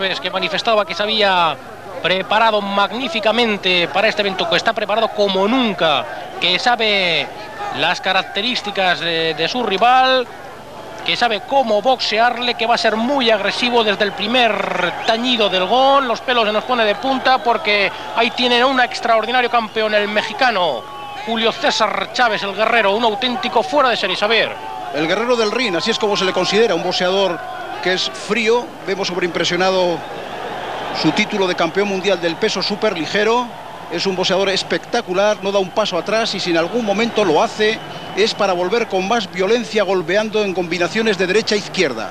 Chávez, que manifestaba que se había preparado magníficamente para este evento, que está preparado como nunca, que sabe las características de su rival, que sabe cómo boxearle, que va a ser muy agresivo desde el primer tañido del gol. Los pelos se nos pone de punta porque ahí tienen a un extraordinario campeón, el mexicano Julio César Chávez, el guerrero, un auténtico fuera de serie, Xavier. El guerrero del ring, así es como se le considera, un boxeador que es frío. Vemos sobreimpresionado su título de campeón mundial del peso superligero. Es un boxeador espectacular, no da un paso atrás, y si en algún momento lo hace es para volver con más violencia, golpeando en combinaciones de derecha e izquierda.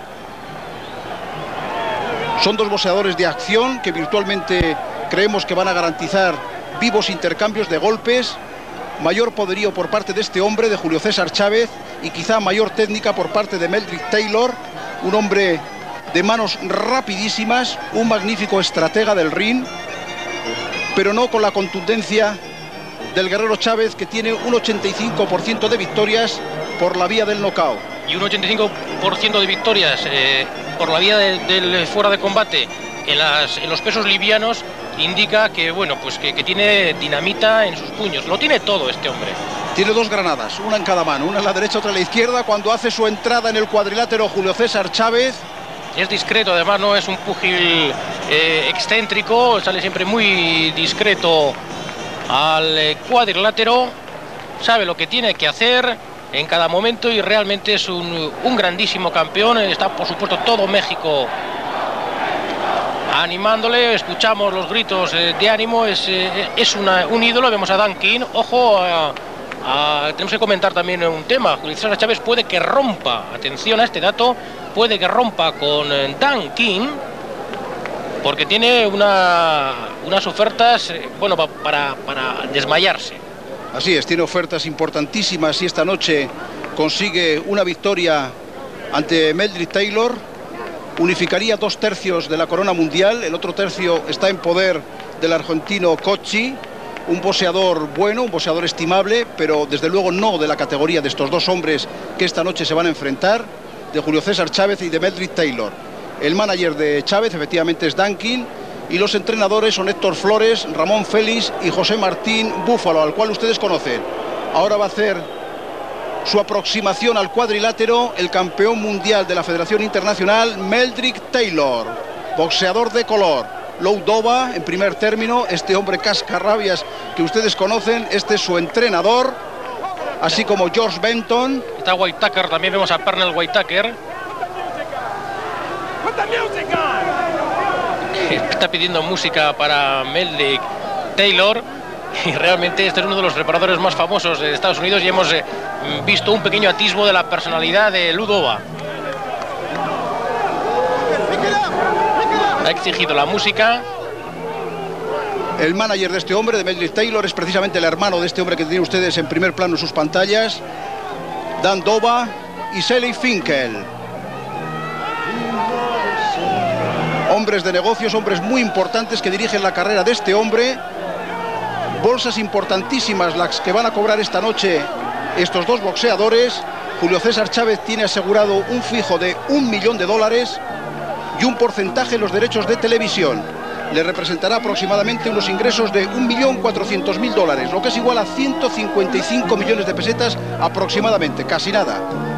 Son dos boxeadores de acción que virtualmente creemos que van a garantizar vivos intercambios de golpes. Mayor poderío por parte de este hombre, de Julio César Chávez, y quizá mayor técnica por parte de Meldrick Taylor, un hombre de manos rapidísimas, un magnífico estratega del ring, pero no con la contundencia del guerrero Chávez, que tiene un 85% de victorias por la vía del knockout. Y un 85% de victorias por la vía del fuera de combate en los pesos livianos indica que, bueno, pues que tiene dinamita en sus puños. Lo tiene todo este hombre. Tiene dos granadas, una en cada mano, una en la derecha, otra en la izquierda. Cuando hace su entrada en el cuadrilátero Julio César Chávez, es discreto, además no es un púgil excéntrico, sale siempre muy discreto al cuadrilátero, sabe lo que tiene que hacer en cada momento y realmente es un grandísimo campeón. Está, por supuesto, todo México animándole, escuchamos los gritos de ánimo, es un ídolo. Vemos a Dan King, ojo, tenemos que comentar también un tema. Julio César Chávez puede que rompa, atención a este dato, puede que rompa con Dan King, porque tiene unas ofertas, bueno, para desmayarse. Así es, tiene ofertas importantísimas y esta noche consigue una victoria ante Meldrick Taylor. Unificaría 2/3 de la corona mundial, el otro tercio está en poder del argentino Cocchi, un boxeador bueno, un boxeador estimable, pero desde luego no de la categoría de estos dos hombres que esta noche se van a enfrentar, de Julio César Chávez y de Meldrick Taylor. El manager de Chávez efectivamente es Dan King, y los entrenadores son Héctor Flores, Ramón Félix y José Martín Búfalo, al cual ustedes conocen. Ahora va a hacer su aproximación al cuadrilátero el campeón mundial de la Federación Internacional, Meldrick Taylor, boxeador de color. Lou Dova en primer término, este hombre cascarrabias que ustedes conocen, este es su entrenador, así como George Benton. Está Whitaker, también vemos a Pernell Whitaker. Está pidiendo música para Meldrick Taylor. Y realmente este es uno de los preparadores más famosos de Estados Unidos y hemos visto un pequeño atisbo de la personalidad de Lou Dova. Ha exigido la música. El manager de este hombre, de Meldrick Taylor, es precisamente el hermano de este hombre que tienen ustedes en primer plano en sus pantallas, Dan Dova y Sally Finkel. Hombres de negocios, hombres muy importantes que dirigen la carrera de este hombre. Bolsas importantísimas las que van a cobrar esta noche estos dos boxeadores. Julio César Chávez tiene asegurado un fijo de $1 millón y un porcentaje en los derechos de televisión. Le representará aproximadamente unos ingresos de $1.400.000, lo que es igual a 155 millones de pesetas aproximadamente, casi nada.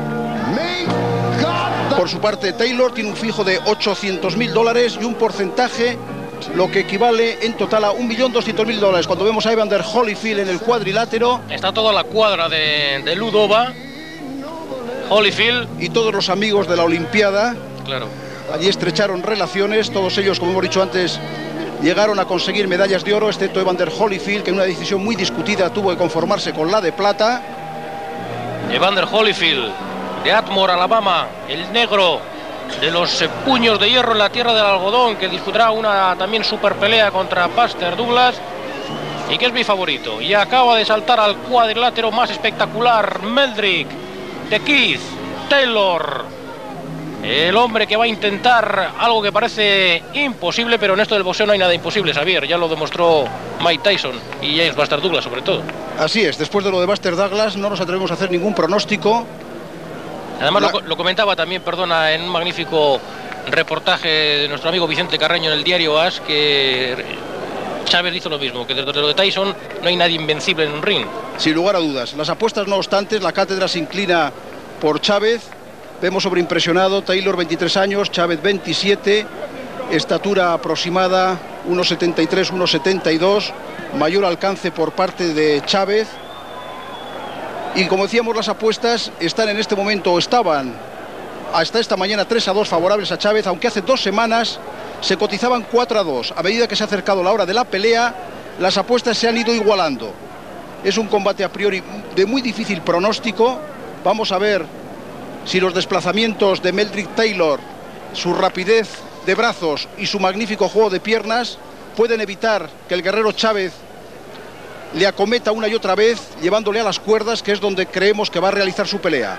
Por su parte, Taylor tiene un fijo de $800.000 y un porcentaje, lo que equivale en total a $1.200.000. Cuando vemos a Evander Holyfield en el cuadrilátero, está toda la cuadra de Lou Dova, Holyfield y todos los amigos de la Olimpiada. Claro. Allí estrecharon relaciones, todos ellos, como hemos dicho antes, llegaron a conseguir medallas de oro, excepto Evander Holyfield, que en una decisión muy discutida tuvo que conformarse con la de plata. Evander Holyfield, de Atmore, Alabama, el negro de los puños de hierro en la tierra del algodón, que disputará una también super pelea contra Buster Douglas y que es mi favorito. Y acaba de saltar al cuadrilátero más espectacular, Meldrick The Kid Taylor, el hombre que va a intentar algo que parece imposible, pero en esto del boxeo no hay nada imposible, Xavier. Ya lo demostró Mike Tyson y James Buster Douglas, sobre todo. Así es, después de lo de Buster Douglas no nos atrevemos a hacer ningún pronóstico. Además lo comentaba también, perdona, en un magnífico reportaje de nuestro amigo Vicente Carreño en el diario AS, que Chávez hizo lo mismo, que desde lo de Tyson no hay nadie invencible en un ring. Sin lugar a dudas. Las apuestas, no obstante, la cátedra se inclina por Chávez. Vemos sobreimpresionado, Taylor 23 años, Chávez 27, estatura aproximada 1,73, 1,72, mayor alcance por parte de Chávez. Y como decíamos, las apuestas están en este momento, o estaban hasta esta mañana 3-2 favorables a Chávez, aunque hace 2 semanas se cotizaban 4-2. A medida que se ha acercado la hora de la pelea, las apuestas se han ido igualando. Es un combate a priori de muy difícil pronóstico. Vamos a ver si los desplazamientos de Meldrick Taylor, su rapidez de brazos y su magnífico juego de piernas pueden evitar que el guerrero Chávez le acometa una y otra vez, llevándole a las cuerdas, que es donde creemos que va a realizar su pelea.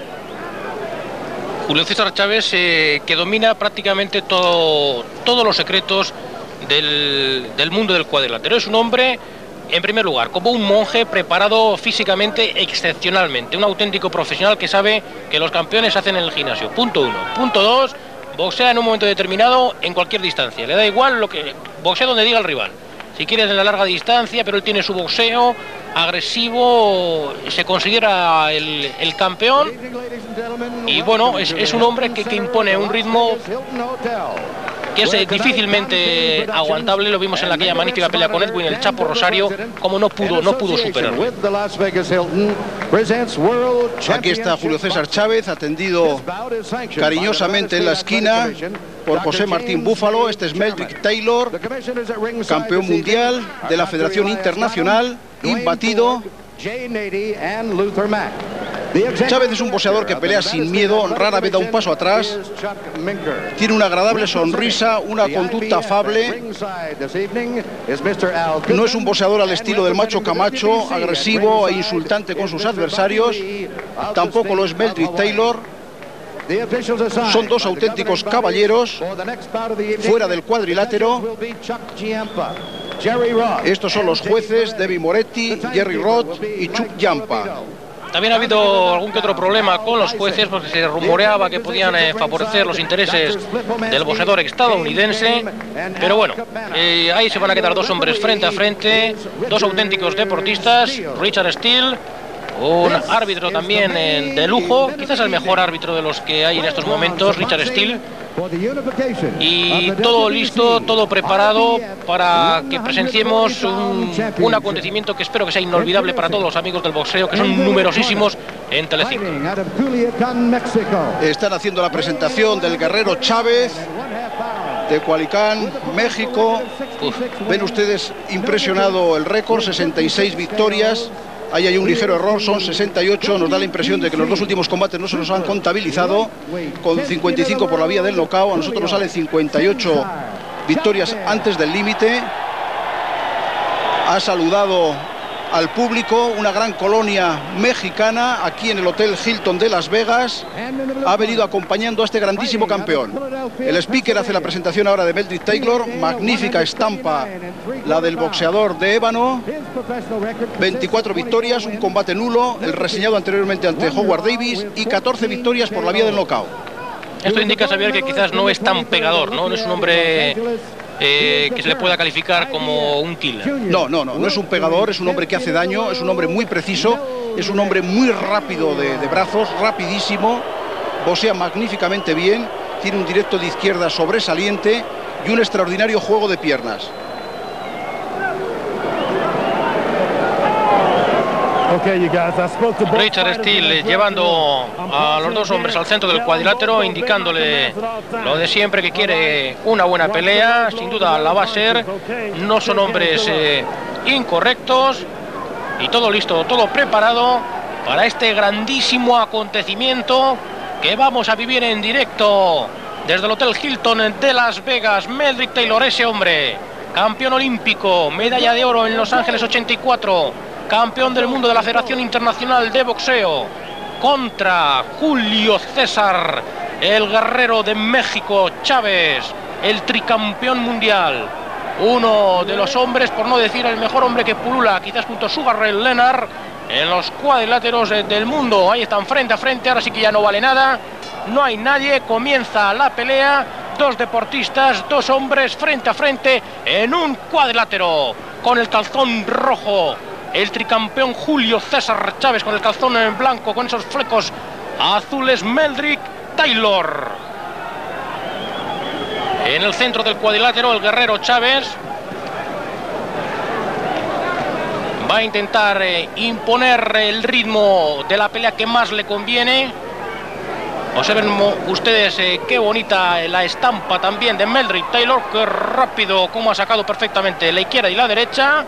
Julio César Chávez, que domina prácticamente todos los secretos del mundo del cuadrilátero. Es un hombre, en primer lugar, como un monje preparado físicamente excepcionalmente, un auténtico profesional que sabe que los campeones hacen en el gimnasio. Punto 1. Punto 2, boxea en un momento determinado en cualquier distancia. Le da igual lo que boxea donde diga el rival. Si quieres en la larga distancia, pero él tiene su boxeo agresivo, se considera el campeón. Y bueno, es un hombre que impone un ritmo que es difícilmente aguantable. Lo vimos en aquella magnífica pelea con Edwin el Chapo Rosario, como no pudo superarlo. Aquí está Julio César Chávez, atendido cariñosamente en la esquina por José Martín Búfalo. Este es Meldrick Taylor, campeón mundial de la Federación Internacional, imbatido. Chávez es un boxeador que pelea sin miedo, rara vez da un paso atrás, tiene una agradable sonrisa, una conducta afable. No es un boxeador al estilo del Macho Camacho, agresivo e insultante con sus adversarios. Tampoco lo es Meldrick Taylor. Son dos auténticos caballeros fuera del cuadrilátero. Estos son los jueces: Debbie Moretti, Jerry Roth y Chuck Yampa. También ha habido algún que otro problema con los jueces, porque se rumoreaba que podían favorecer los intereses del boxeador estadounidense. Pero bueno, ahí se van a quedar dos hombres frente a frente, dos auténticos deportistas. Richard Steele, un árbitro también de lujo, quizás el mejor árbitro de los que hay en estos momentos, Richard Steele. Y todo listo, todo preparado para que presenciemos un acontecimiento que espero que sea inolvidable para todos los amigos del boxeo, que son numerosísimos en Telecinco. Están haciendo la presentación del guerrero Chávez de Cualicán, México. Ven ustedes impresionado el récord, 66 victorias. Ahí hay un ligero error, son 68. Nos da la impresión de que los dos últimos combates no se nos han contabilizado, con 55 por la vía del knockout. A nosotros nos salen 58 victorias antes del límite. Ha saludado al público, una gran colonia mexicana aquí en el Hotel Hilton de Las Vegas. Ha venido acompañando a este grandísimo campeón. El speaker hace la presentación ahora de Meldrick Taylor. Magnífica estampa la del boxeador de ébano. 24 victorias, un combate nulo, el reseñado anteriormente ante Howard Davis, y 14 victorias por la vía del knockout. Esto indica, Xavier, que quizás no es tan pegador, ¿no? No es un hombre que se le pueda calificar como un killer. No es un pegador, es un hombre que hace daño, es un hombre muy preciso, es un hombre muy rápido de brazos, rapidísimo, boxea magníficamente bien, tiene un directo de izquierda sobresaliente y un extraordinario juego de piernas. Richard Steele llevando a los dos hombres al centro del cuadrilátero, indicándole lo de siempre, que quiere una buena pelea. Sin duda la va a ser. No son hombres incorrectos. Y todo listo, todo preparado para este grandísimo acontecimiento que vamos a vivir en directo desde el Hotel Hilton de Las Vegas. Meldrick Taylor, ese hombre, campeón olímpico, medalla de oro en Los Ángeles 84, campeón del mundo de la Federación Internacional de Boxeo, contra Julio César, el guerrero de México, Chávez, el tricampeón mundial. Uno de los hombres, por no decir el mejor hombre que pulula, quizás junto a Sugar Ray Leonard, en los cuadriláteros del mundo. Ahí están frente a frente, ahora sí que ya no vale nada. no hay nadie, comienza la pelea. Dos deportistas, dos hombres frente a frente en un cuadrilátero. Con el calzón rojo, el tricampeón Julio César Chávez, con el calzón en blanco, con esos flecos azules, Meldrick Taylor. En el centro del cuadrilátero, el guerrero Chávez va a intentar imponer el ritmo de la pelea que más le conviene. Observen ustedes qué bonita la estampa también de Meldrick Taylor, qué rápido cómo ha sacado perfectamente la izquierda y la derecha.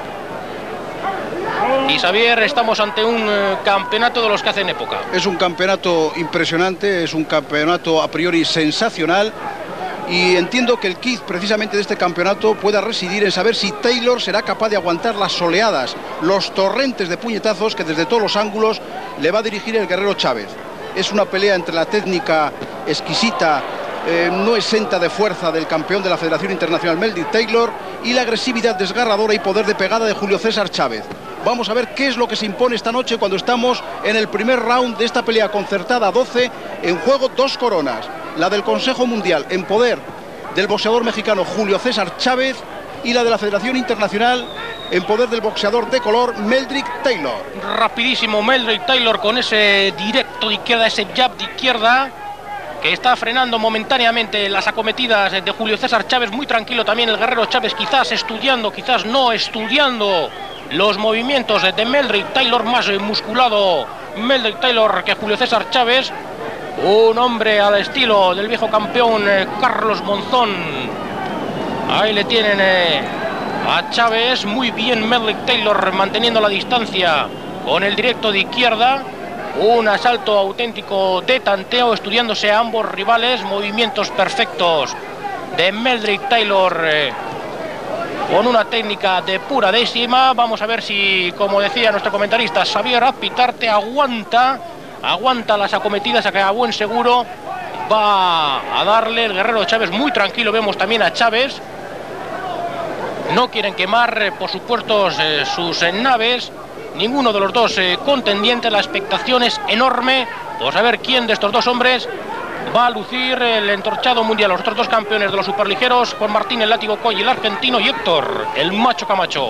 Y Xavier, estamos ante un campeonato de los que hacen época. Es un campeonato impresionante, es un campeonato a priori sensacional. Y entiendo que el quid precisamente de este campeonato pueda residir en saber si Taylor será capaz de aguantar las oleadas, los torrentes de puñetazos que desde todos los ángulos le va a dirigir el guerrero Chávez. Es una pelea entre la técnica exquisita, no exenta de fuerza del campeón de la Federación Internacional Meldrick Taylor y la agresividad desgarradora y poder de pegada de Julio César Chávez. Vamos a ver qué es lo que se impone esta noche cuando estamos en el primer round de esta pelea concertada a 12, en juego dos coronas. La del Consejo Mundial en poder del boxeador mexicano Julio César Chávez y la de la Federación Internacional en poder del boxeador de color Meldrick Taylor. Rapidísimo Meldrick Taylor con ese directo de izquierda, ese jab de izquierda que está frenando momentáneamente las acometidas de Julio César Chávez. Muy tranquilo también el guerrero Chávez, quizás estudiando, quizás no estudiando los movimientos de Meldrick Taylor, más musculado Meldrick Taylor que Julio César Chávez. Un hombre al estilo del viejo campeón Carlos Monzón. Ahí le tienen a Chávez. Muy bien Meldrick Taylor manteniendo la distancia con el directo de izquierda. Un asalto auténtico de tanteo, estudiándose a ambos rivales. Movimientos perfectos de Meldrick Taylor con una técnica de pura décima. Vamos a ver si, como decía nuestro comentarista Xavier Azpitarte, aguanta las acometidas, a que a buen seguro va a darle el guerrero Chávez. Muy tranquilo vemos también a Chávez. No quieren quemar, por supuesto, sus naves. Ninguno de los dos contendientes. La expectación es enorme por saber quién de estos dos hombres va a lucir el entorchado mundial. Los otros dos campeones de los superligeros, Juan Martín el látigo Coy, el argentino, y Héctor el macho Camacho.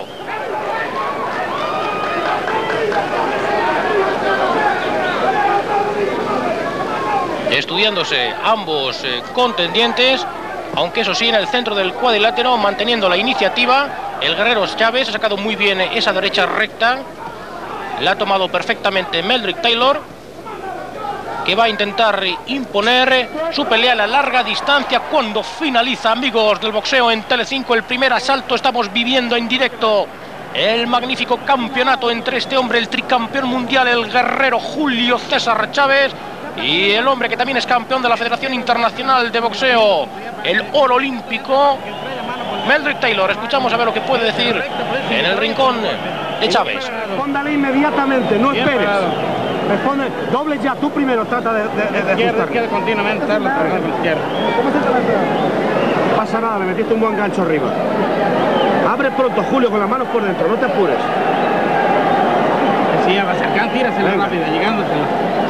Estudiándose ambos contendientes, aunque eso sí, en el centro del cuadrilátero, manteniendo la iniciativa, el guerrero Chávez ha sacado muy bien esa derecha recta. La ha tomado perfectamente Meldrick Taylor, que va a intentar imponer su pelea a la larga distancia. Cuando finaliza, amigos del boxeo en Telecinco, el primer asalto, estamos viviendo en directo el magnífico campeonato entre este hombre, el tricampeón mundial, el guerrero Julio César Chávez, y el hombre que también es campeón de la Federación Internacional de Boxeo, el oro olímpico, Meldrick Taylor. Escuchamos a ver lo que puede decir en el rincón de Chávez. Respóndale inmediatamente, no esperes. Responde, doble ya, tú primero trata de izquierda continuamente, darle la izquierda. No pasa nada, le metiste un buen gancho arriba. Abre pronto, Julio, con las manos por dentro, no te apures. Si va a acercar, tírasela rápida, llegándosela.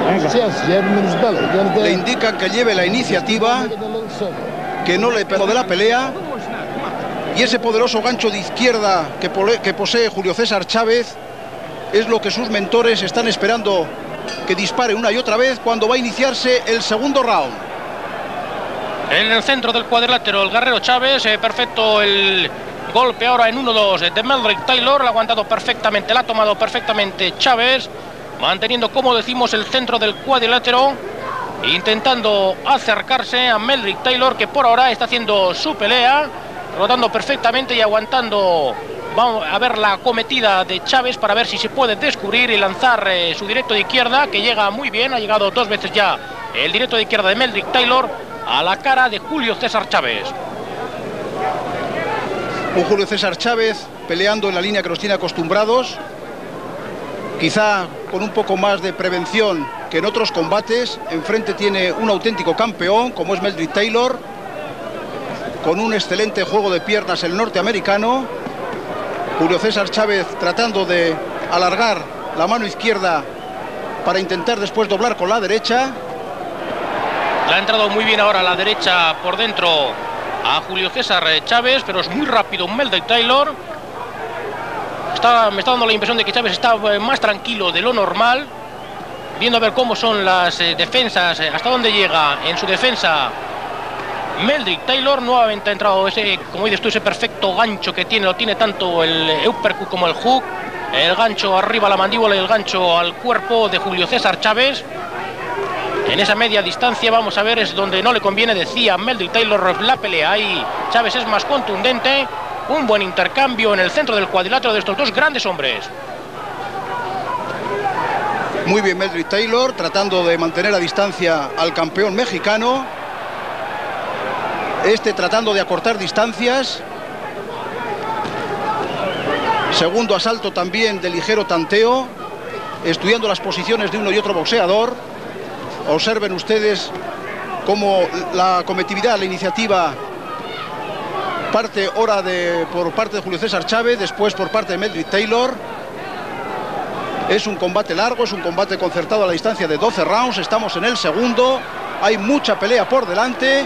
Le indican que lleve la iniciativa, que no le pegó de la pelea. Y ese poderoso gancho de izquierda que posee Julio César Chávez es lo que sus mentores están esperando que dispare una y otra vez cuando va a iniciarse el segundo round. En el centro del cuadrilátero, el guerrero Chávez, perfecto el golpe ahora en 1-2 de Meldrick Taylor. Lo ha aguantado perfectamente, la ha tomado perfectamente Chávez, manteniendo, como decimos, el centro del cuadrilátero, intentando acercarse a Meldrick Taylor, que por ahora está haciendo su pelea, rotando perfectamente y aguantando. Vamos a ver la acometida de Chávez para ver si se puede descubrir y lanzar su directo de izquierda, que llega muy bien. Ha llegado dos veces ya el directo de izquierda de Meldrick Taylor a la cara de Julio César Chávez. Un Julio César Chávez peleando en la línea que nos tiene acostumbrados, quizá con un poco más de prevención que en otros combates. Enfrente tiene un auténtico campeón como es Meldrick Taylor, con un excelente juego de piernas el norteamericano. Julio César Chávez tratando de alargar la mano izquierda para intentar después doblar con la derecha. Le ha entrado muy bien ahora a la derecha por dentro a Julio César Chávez, pero es muy rápido Meldrick Taylor. Me está dando la impresión de que Chávez está más tranquilo de lo normal, viendo a ver cómo son las defensas, hasta dónde llega en su defensa Meldrick Taylor. Nuevamente ha entrado ese, como dices tú, ese perfecto gancho que tiene, lo tiene tanto el uppercut como el hook, el gancho arriba a la mandíbula y el gancho al cuerpo de Julio César Chávez. En esa media distancia, vamos a ver, es donde no le conviene, decía Meldrick Taylor, la pelea. Ahí Chávez es más contundente. Un buen intercambio en el centro del cuadrilátero de estos dos grandes hombres. Muy bien Meldrick Taylor, tratando de mantener a distancia al campeón mexicano. Tratando de acortar distancias. Segundo asalto también de ligero tanteo, estudiando las posiciones de uno y otro boxeador. Observen ustedes cómo la cometividad, la iniciativa parte ahora por parte de Julio César Chávez, después por parte de Meldrick Taylor. Es un combate largo, es un combate concertado a la distancia de 12 rounds. Estamos en el segundo, hay mucha pelea por delante.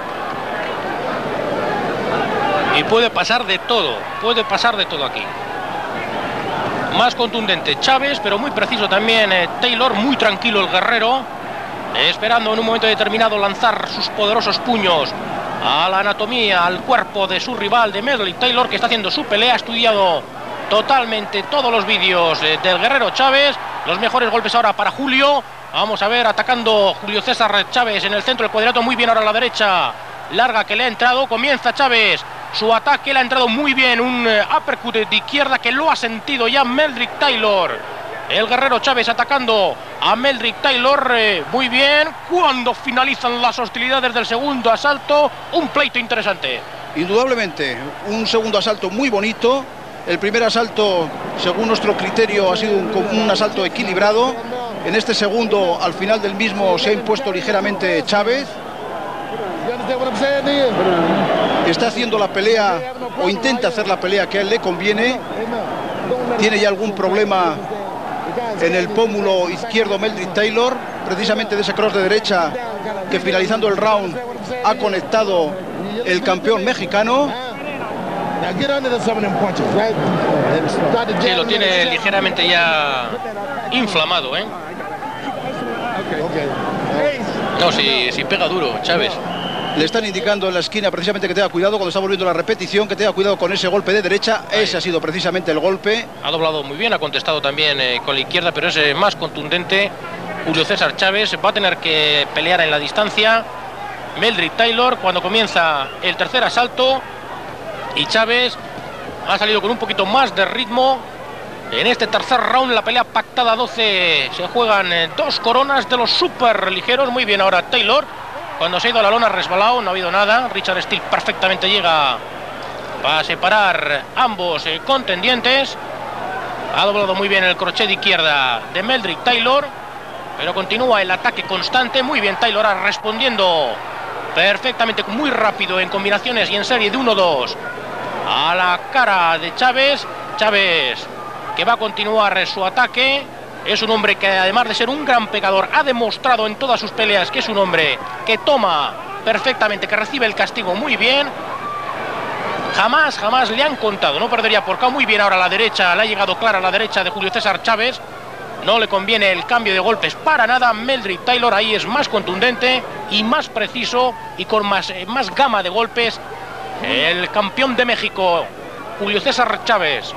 Y puede pasar de todo aquí. Más contundente Chávez, pero muy preciso también Taylor, muy tranquilo el guerrero, esperando en un momento determinado lanzar sus poderosos puños a la anatomía, al cuerpo de su rival, de Meldrick Taylor, que está haciendo su pelea. Ha estudiado totalmente todos los vídeos del guerrero Chávez. Los mejores golpes ahora para Julio. Vamos a ver, atacando Julio César Chávez en el centro del cuadrilátero. Muy bien ahora a la derecha, larga que le ha entrado. Comienza Chávez su ataque, le ha entrado muy bien. Un uppercut de izquierda que lo ha sentido ya Meldrick Taylor. El guerrero Chávez atacando a Meldrick Taylor, muy bien. Cuando finalizan las hostilidades del segundo asalto, un pleito interesante. Indudablemente, un segundo asalto muy bonito. El primer asalto, según nuestro criterio, ha sido un asalto equilibrado. En este segundo, al final del mismo, se ha impuesto ligeramente Chávez. Está haciendo la pelea, o intenta hacer la pelea que a él le conviene. Tiene ya algún problema en el pómulo izquierdo Meldrick Taylor, precisamente de ese cross de derecha que finalizando el round ha conectado el campeón mexicano. Sí, lo tiene ligeramente ya inflamado, ¿eh? No, si pega duro Chávez. Le están indicando en la esquina precisamente que tenga cuidado cuando está volviendo la repetición, que tenga cuidado con ese golpe de derecha. Ahí. Ese ha sido precisamente el golpe. Ha doblado muy bien, ha contestado también con la izquierda, pero es más contundente Julio César Chávez. Va a tener que pelear en la distancia Meldrick Taylor cuando comienza el tercer asalto. Y Chávez ha salido con un poquito más de ritmo. En este tercer round, la pelea pactada 12, se juegan 2 coronas de los super ligeros. Muy bien ahora Taylor. Cuando se ha ido a la lona resbalado, no ha habido nada. Richard Steele perfectamente llega para separar ambos contendientes. Ha doblado muy bien el crochet de izquierda de Meldrick Taylor, pero continúa el ataque constante. Muy bien Taylor respondiendo perfectamente, muy rápido en combinaciones y en serie de 1-2 a la cara de Chávez. Chávez que va a continuar su ataque. Es un hombre que, además de ser un gran pegador, ha demostrado en todas sus peleas que es un hombre que toma perfectamente, que recibe el castigo muy bien. Jamás le han contado, no perdería por KO. Muy bien ahora a la derecha, le ha llegado clara a la derecha de Julio César Chávez. No le conviene el cambio de golpes para nada. Meldrick Taylor ahí es más contundente y más preciso y con más gama de golpes. El campeón de México, Julio César Chávez.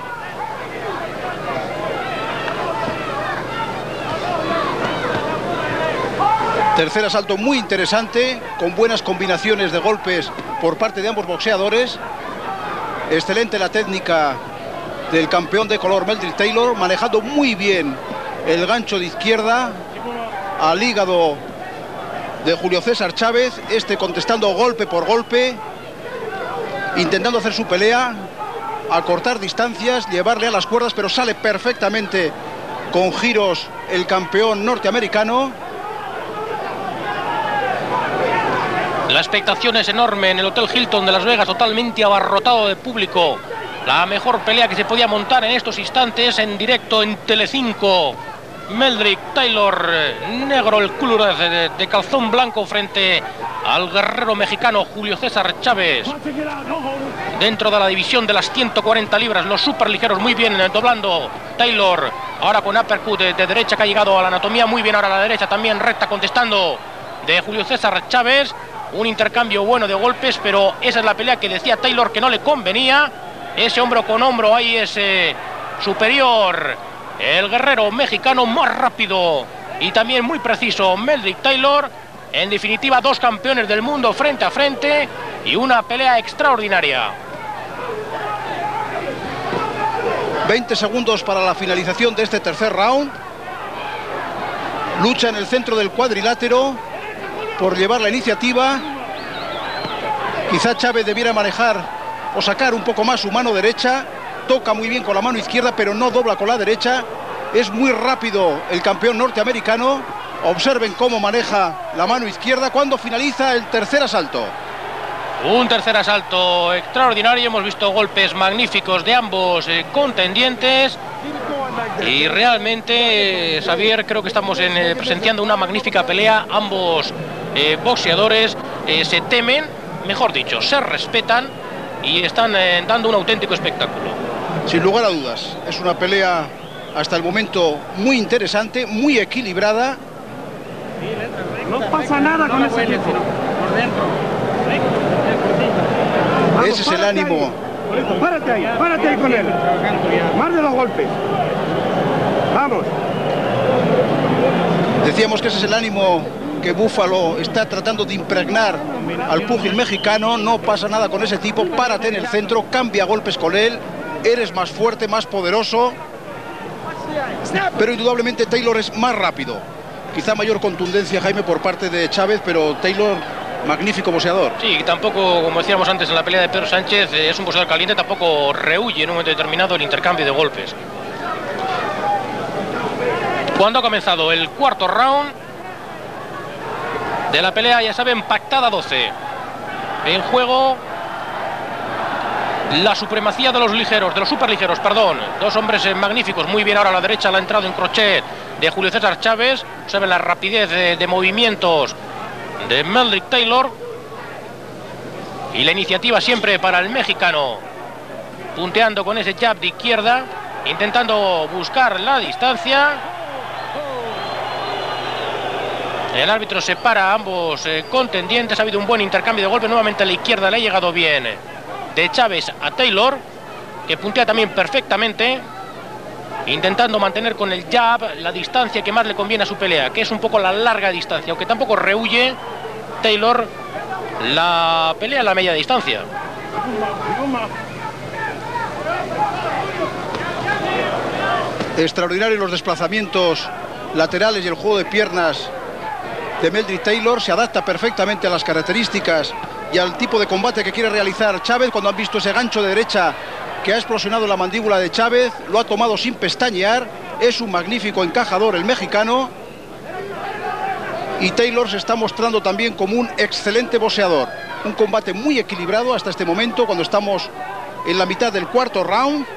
Tercer asalto muy interesante, con buenas combinaciones de golpes por parte de ambos boxeadores. Excelente la técnica del campeón de color Meldrick Taylor, manejando muy bien el gancho de izquierda al hígado de Julio César Chávez. Contestando golpe por golpe, intentando hacer su pelea, acortar distancias, llevarle a las cuerdas, pero sale perfectamente con giros el campeón norteamericano. La expectación es enorme en el Hotel Hilton de Las Vegas, totalmente abarrotado de público. La mejor pelea que se podía montar en estos instantes en directo en Telecinco. Meldrick Taylor, negro el color de calzón blanco frente al guerrero mexicano Julio César Chávez. Dentro de la división de las 140 libras, los superligeros muy bien doblando. Taylor ahora con uppercut de derecha que ha llegado a la anatomía, muy bien ahora a la derecha, también recta contestando de Julio César Chávez. Un intercambio bueno de golpes, pero esa es la pelea que decía Taylor que no le convenía. Ese hombro con hombro ahí es superior el guerrero mexicano, más rápido y también muy preciso Meldrick Taylor. En definitiva, dos campeones del mundo frente a frente y una pelea extraordinaria. 20 segundos para la finalización de este tercer round. Lucha en el centro del cuadrilátero por llevar la iniciativa. Quizá Chávez debiera manejar o sacar un poco más su mano derecha. Toca muy bien con la mano izquierda, pero no dobla con la derecha. Es muy rápido el campeón norteamericano. Observen cómo maneja la mano izquierda cuando finaliza el tercer asalto. Un tercer asalto extraordinario. Hemos visto golpes magníficos de ambos contendientes. Y realmente, Xavier, creo que estamos presenciando una magnífica pelea. Ambos boxeadores se temen, mejor dicho, se respetan y están dando un auténtico espectáculo. Sin lugar a dudas, es una pelea hasta el momento muy interesante, muy equilibrada. No pasa nada con ese tipo. Por dentro. Ese es el ánimo. Párate ahí con él. Más de los golpes. Vamos. Decíamos que ese es el ánimo que Búfalo está tratando de impregnar al púgil mexicano. No pasa nada con ese tipo, párate en el centro, cambia golpes con él, eres más fuerte, más poderoso. Pero indudablemente Taylor es más rápido. Quizá mayor contundencia, Jaime, por parte de Chávez, pero Taylor, magnífico boxeador. Sí, tampoco, como decíamos antes en la pelea de Pedro Sánchez, es un boxeador caliente, tampoco rehuye en un momento determinado el intercambio de golpes. Cuando ha comenzado el cuarto round de la pelea, ya saben, pactada 12. En juego la supremacía de los ligeros, de los superligeros, perdón. Dos hombres magníficos, muy bien ahora a la derecha, la entrada en crochet de Julio César Chávez. Saben la rapidez de movimientos de Meldrick Taylor. Y la iniciativa siempre para el mexicano, punteando con ese jab de izquierda, intentando buscar la distancia. El árbitro separa a ambos contendientes. Ha habido un buen intercambio de golpes. Nuevamente a la izquierda le ha llegado bien de Chávez a Taylor, que puntea también perfectamente, intentando mantener con el jab la distancia que más le conviene a su pelea, que es un poco la larga distancia, aunque tampoco rehuye Taylor la pelea a la media distancia. Extraordinarios los desplazamientos laterales y el juego de piernas de Meldrick Taylor. Se adapta perfectamente a las características y al tipo de combate que quiere realizar Chávez. Cuando han visto ese gancho de derecha que ha explosionado la mandíbula de Chávez, lo ha tomado sin pestañear. Es un magnífico encajador el mexicano. Y Taylor se está mostrando también como un excelente boxeador. Un combate muy equilibrado hasta este momento, cuando estamos en la mitad del cuarto round.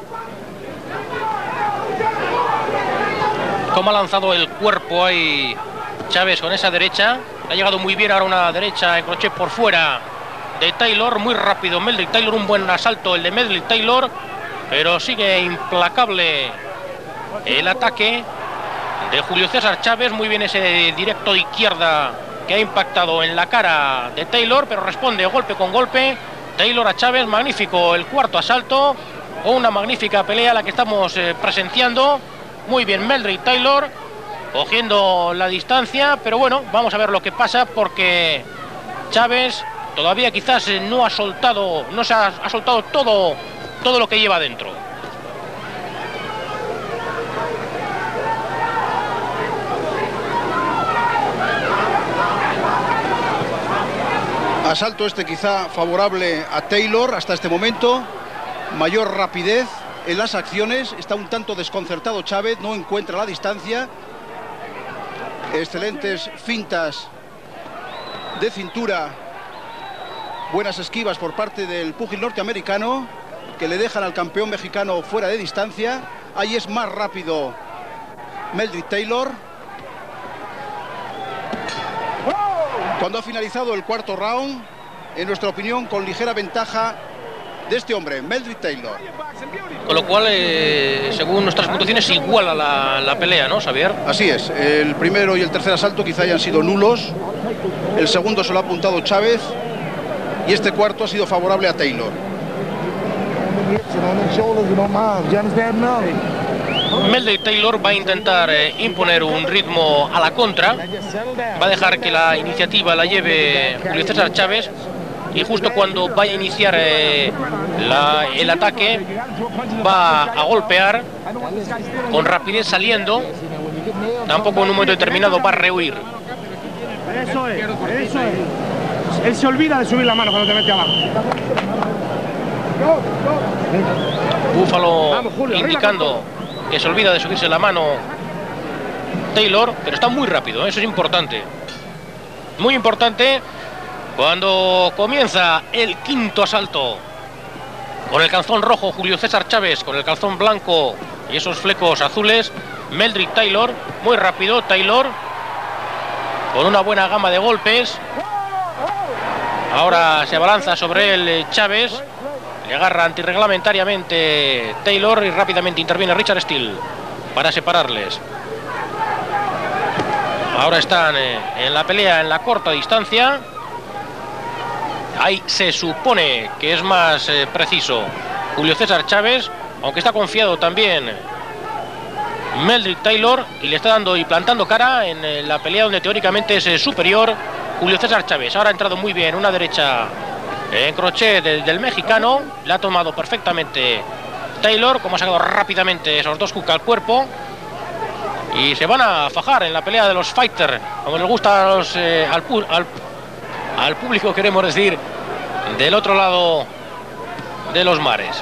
Cómo ha lanzado el cuerpo ahí Chávez con esa derecha. Ha llegado muy bien ahora una derecha en crochet por fuera de Taylor. Muy rápido Meldrick Taylor, un buen asalto el de Meldrick Taylor, pero sigue implacable el ataque de Julio César Chávez. Muy bien ese directo de izquierda que ha impactado en la cara de Taylor, pero responde golpe con golpe Taylor a Chávez. Magnífico el cuarto asalto, una magnífica pelea la que estamos presenciando. Muy bien Meldrick Taylor cogiendo la distancia, pero bueno, vamos a ver lo que pasa, porque Chávez todavía quizás no ha soltado, no se ha soltado todo lo que lleva dentro. Asalto este quizá favorable a Taylor hasta este momento. Mayor rapidez en las acciones. Está un tanto desconcertado Chávez, no encuentra la distancia. Excelentes fintas de cintura. Buenas esquivas por parte del púgil norteamericano, que le dejan al campeón mexicano fuera de distancia. Ahí es más rápido Meldrick Taylor. Cuando ha finalizado el cuarto round, en nuestra opinión, con ligera ventaja de este hombre, Meldrick Taylor. Con lo cual, según nuestras puntuaciones, iguala la pelea, ¿no, Xavier? Así es, el primero y el tercer asalto quizá hayan sido nulos. El segundo se lo ha apuntado Chávez y este cuarto ha sido favorable a Taylor. Meldrick Taylor va a intentar imponer un ritmo a la contra, va a dejar que la iniciativa la lleve Julio César Chávez, y justo cuando vaya a iniciar el ataque va a golpear con rapidez saliendo, tampoco en un momento determinado va a rehuir. Eso es. Él se olvida de subir la mano cuando te mete abajo. Búfalo Vamos, Julio, indicando que se olvida de subirse la mano Taylor, pero está muy rápido, eso es importante. Muy importante cuando comienza el quinto asalto. Con el calzón rojo Julio César Chávez, con el calzón blanco y esos flecos azules Meldrick Taylor. Muy rápido Taylor, con una buena gama de golpes. Ahora se abalanza sobre él Chávez, le agarra antirreglamentariamente Taylor y rápidamente interviene Richard Steele para separarles. Ahora están en la pelea en la corta distancia. Ahí se supone que es más preciso Julio César Chávez, aunque está confiado también Meldrick Taylor y le está dando y plantando cara en la pelea donde teóricamente es superior Julio César Chávez. Ahora ha entrado muy bien una derecha en crochet del mexicano, le ha tomado perfectamente Taylor, como ha sacado rápidamente esos dos hooks al cuerpo, y se van a fajar en la pelea de los fighters, como les gusta a los, al público, queremos decir, del otro lado de los mares.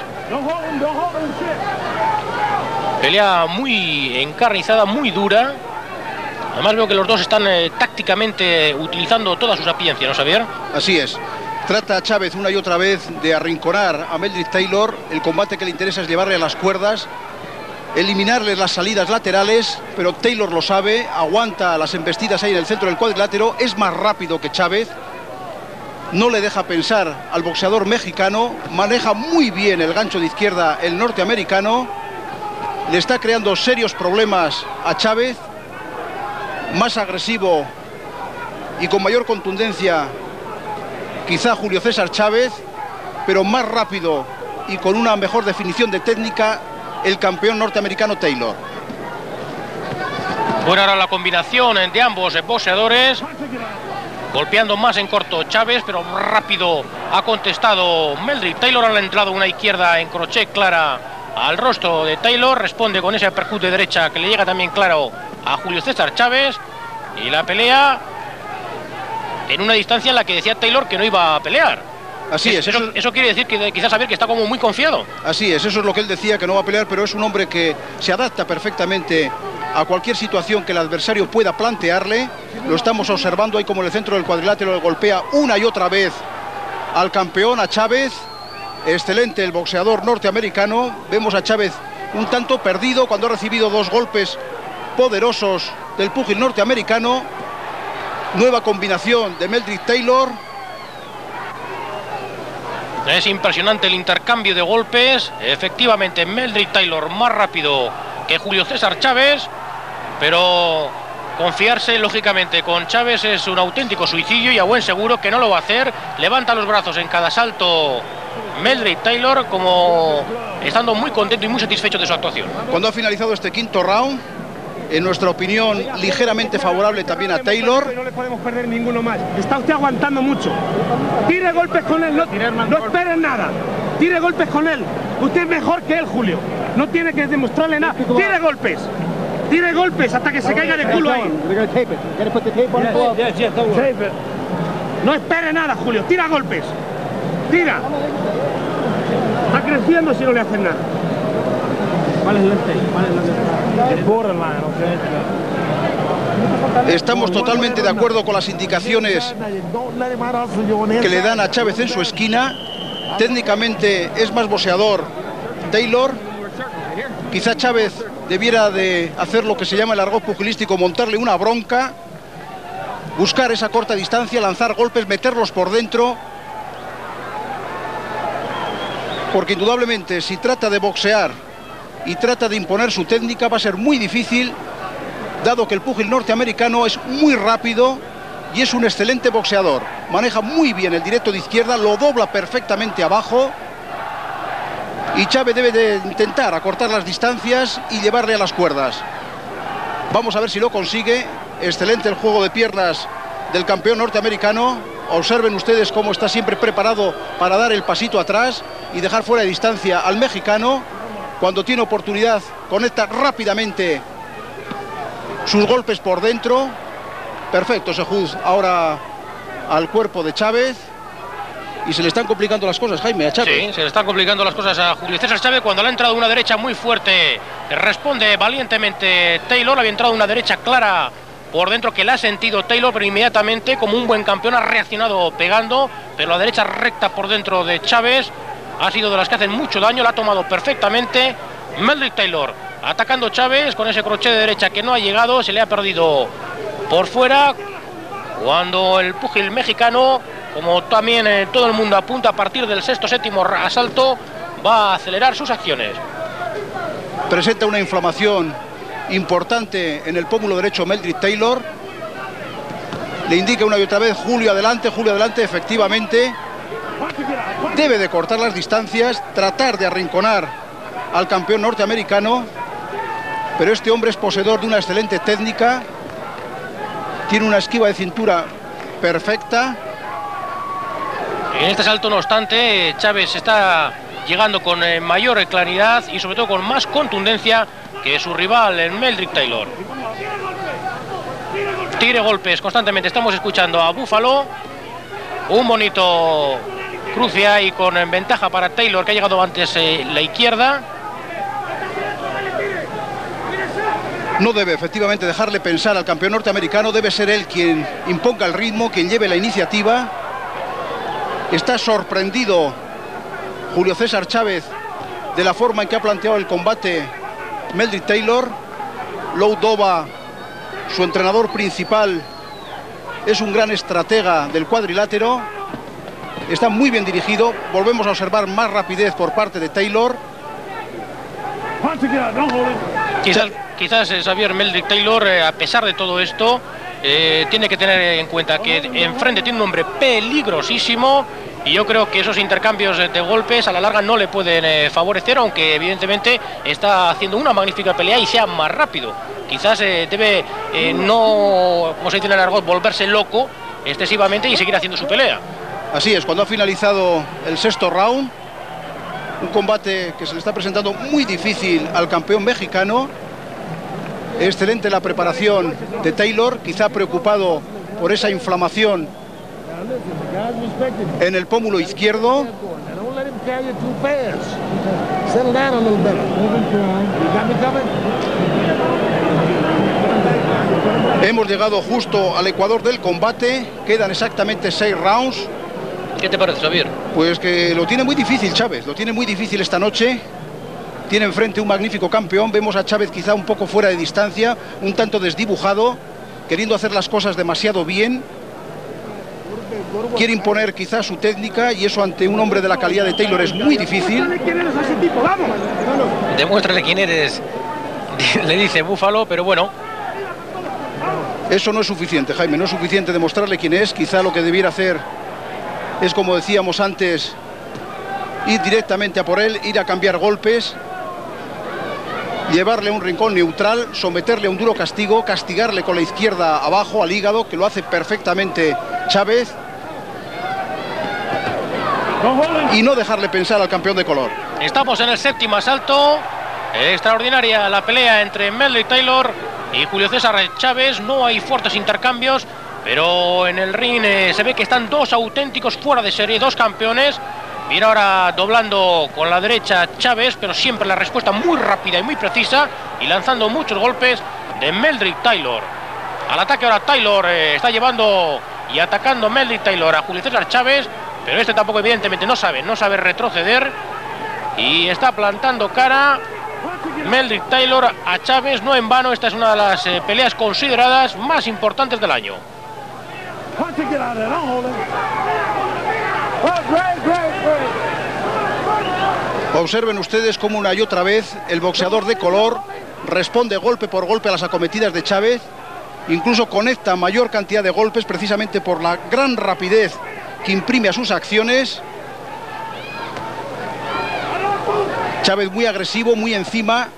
Pelea muy encarnizada, muy dura. Además veo que los dos están tácticamente utilizando toda su sapiencia, ¿no, Xavier? Así es. Trata a Chávez una y otra vez de arrinconar a Meldrick Taylor. El combate que le interesa es llevarle a las cuerdas, eliminarle las salidas laterales, pero Taylor lo sabe, aguanta las embestidas ahí en el centro del cuadrilátero, es más rápido que Chávez, no le deja pensar al boxeador mexicano, maneja muy bien el gancho de izquierda el norteamericano, le está creando serios problemas a Chávez, más agresivo y con mayor contundencia quizá Julio César Chávez, pero más rápido y con una mejor definición de técnica el campeón norteamericano Taylor. Bueno, ahora la combinación de ambos boxeadores, golpeando más en corto Chávez, pero rápido ha contestado Meldrick Taylor. Ha entrado una izquierda en crochet clara al rostro de Taylor, responde con ese uppercut de derecha que le llega también claro a Julio César Chávez, y la pelea en una distancia en la que decía Taylor que no iba a pelear. Así es. Eso quiere decir que quizás saber que está como muy confiado. Así es, eso es lo que él decía, que no va a pelear, pero es un hombre que se adapta perfectamente a cualquier situación que el adversario pueda plantearle. Lo estamos observando ahí como en el centro del cuadrilátero le golpea una y otra vez al campeón, a Chávez. Excelente el boxeador norteamericano. Vemos a Chávez un tanto perdido cuando ha recibido dos golpes poderosos del púgil norteamericano. Nueva combinación de Meldrick Taylor. Es impresionante el intercambio de golpes. Efectivamente, Meldrick Taylor más rápido que Julio César Chávez, pero confiarse lógicamente con Chávez es un auténtico suicidio, y a buen seguro que no lo va a hacer. Levanta los brazos en cada salto Meldrick Taylor, como estando muy contento y muy satisfecho de su actuación. Cuando ha finalizado este quinto round, en nuestra opinión ligeramente favorable también a Taylor. No le podemos perder ninguno más. Está usted aguantando mucho. Tire golpes con él, no esperen nada. Tire golpes con él. Usted es mejor que él, Julio. No tiene que demostrarle nada. Tire golpes. Tire golpes hasta que se caiga de culo ahí. No espere nada, Julio. Tira golpes. Tira. Está creciendo si no le hacen nada. Estamos totalmente de acuerdo con las indicaciones que le dan a Chávez en su esquina. Técnicamente es más boxeador Taylor. Quizá Chávez debiera de hacer lo que se llama el argot pugilístico, montarle una bronca, buscar esa corta distancia, lanzar golpes, meterlos por dentro, porque indudablemente si trata de boxear y trata de imponer su técnica va a ser muy difícil, dado que el púgil norteamericano es muy rápido y es un excelente boxeador. Maneja muy bien el directo de izquierda, lo dobla perfectamente abajo, y Chávez debe de intentar acortar las distancias y llevarle a las cuerdas. Vamos a ver si lo consigue. Excelente el juego de piernas del campeón norteamericano. Observen ustedes cómo está siempre preparado para dar el pasito atrás y dejar fuera de distancia al mexicano. Cuando tiene oportunidad, conecta rápidamente sus golpes por dentro. Perfecto Sehuz ahora al cuerpo de Chávez. Y se le están complicando las cosas, Jaime, a Chávez. Sí, se le están complicando las cosas a Julio César Chávez. Cuando le ha entrado una derecha muy fuerte, responde valientemente Taylor. Había entrado una derecha clara por dentro que la ha sentido Taylor, pero inmediatamente, como un buen campeón, ha reaccionado pegando. Pero la derecha recta por dentro de Chávez ha sido de las que hacen mucho daño. La ha tomado perfectamente Meldrick Taylor, atacando Chávez con ese crochet de derecha que no ha llegado. Se le ha perdido por fuera, cuando el púgil mexicano, como también todo el mundo apunta, a partir del sexto, séptimo asalto va a acelerar sus acciones. Presenta una inflamación importante en el pómulo derecho Meldrick Taylor. Le indica una y otra vez Julio adelante, efectivamente. Debe de cortar las distancias, tratar de arrinconar al campeón norteamericano, pero este hombre es poseedor de una excelente técnica, tiene una esquiva de cintura perfecta. En este salto, no obstante, Chávez está llegando con mayor claridad y sobre todo con más contundencia que su rival, el Meldrick Taylor. Tire golpes constantemente. Estamos escuchando a Búfalo. Un bonito cruce ahí con ventaja para Taylor, que ha llegado antes la izquierda. No debe efectivamente dejarle pensar al campeón norteamericano. Debe ser él quien imponga el ritmo, quien lleve la iniciativa. Está sorprendido Julio César Chávez de la forma en que ha planteado el combate Meldrick Taylor. Lou Doba, su entrenador principal, es un gran estratega del cuadrilátero. Está muy bien dirigido. Volvemos a observar más rapidez por parte de Taylor. Quizás Xavier Meldrick Taylor, a pesar de todo esto, tiene que tener en cuenta que enfrente tiene un hombre peligrosísimo, y yo creo que esos intercambios de golpes a la larga no le pueden favorecer, aunque evidentemente está haciendo una magnífica pelea y sea más rápido. Quizás debe no, como se dice en el argot, volverse loco excesivamente y seguir haciendo su pelea. Así es, cuando ha finalizado el sexto round, un combate que se le está presentando muy difícil al campeón mexicano. Excelente la preparación de Taylor, quizá preocupado por esa inflamación en el pómulo izquierdo. Hemos llegado justo al ecuador del combate, quedan exactamente 6 rounds. ¿Qué te parece, Xavier? Pues que lo tiene muy difícil Chávez, lo tiene muy difícil esta noche. Tiene enfrente un magnífico campeón. Vemos a Chávez quizá un poco fuera de distancia, un tanto desdibujado, queriendo hacer las cosas demasiado bien. Quiere imponer quizá su técnica, y eso ante un hombre de la calidad de Taylor es muy difícil. Demuéstrale quién eres, le dice Búfalo, pero bueno. Eso no es suficiente, Jaime, no es suficiente demostrarle quién es. Quizá lo que debiera hacer es, como decíamos antes, ir directamente a por él, ir a cambiar golpes, llevarle a un rincón neutral, someterle a un duro castigo, castigarle con la izquierda abajo al hígado, que lo hace perfectamente Chávez, y no dejarle pensar al campeón de color. Estamos en el séptimo asalto. Extraordinaria la pelea entre Meldrick Taylor y Julio César Chávez. No hay fuertes intercambios, pero en el ring se ve que están dos auténticos fuera de serie, dos campeones. Viene ahora doblando con la derecha Chávez, pero siempre la respuesta muy rápida y muy precisa, y lanzando muchos golpes de Meldrick Taylor. Al ataque ahora Taylor está llevando y atacando Meldrick Taylor a Julio César Chávez, pero este tampoco evidentemente no sabe retroceder, y está plantando cara Meldrick Taylor a Chávez, no en vano, esta es una de las peleas consideradas más importantes del año. Observen ustedes cómo una y otra vez el boxeador de color responde golpe por golpe a las acometidas de Chávez, incluso conecta mayor cantidad de golpes precisamente por la gran rapidez que imprime a sus acciones. Chávez muy agresivo, muy encima,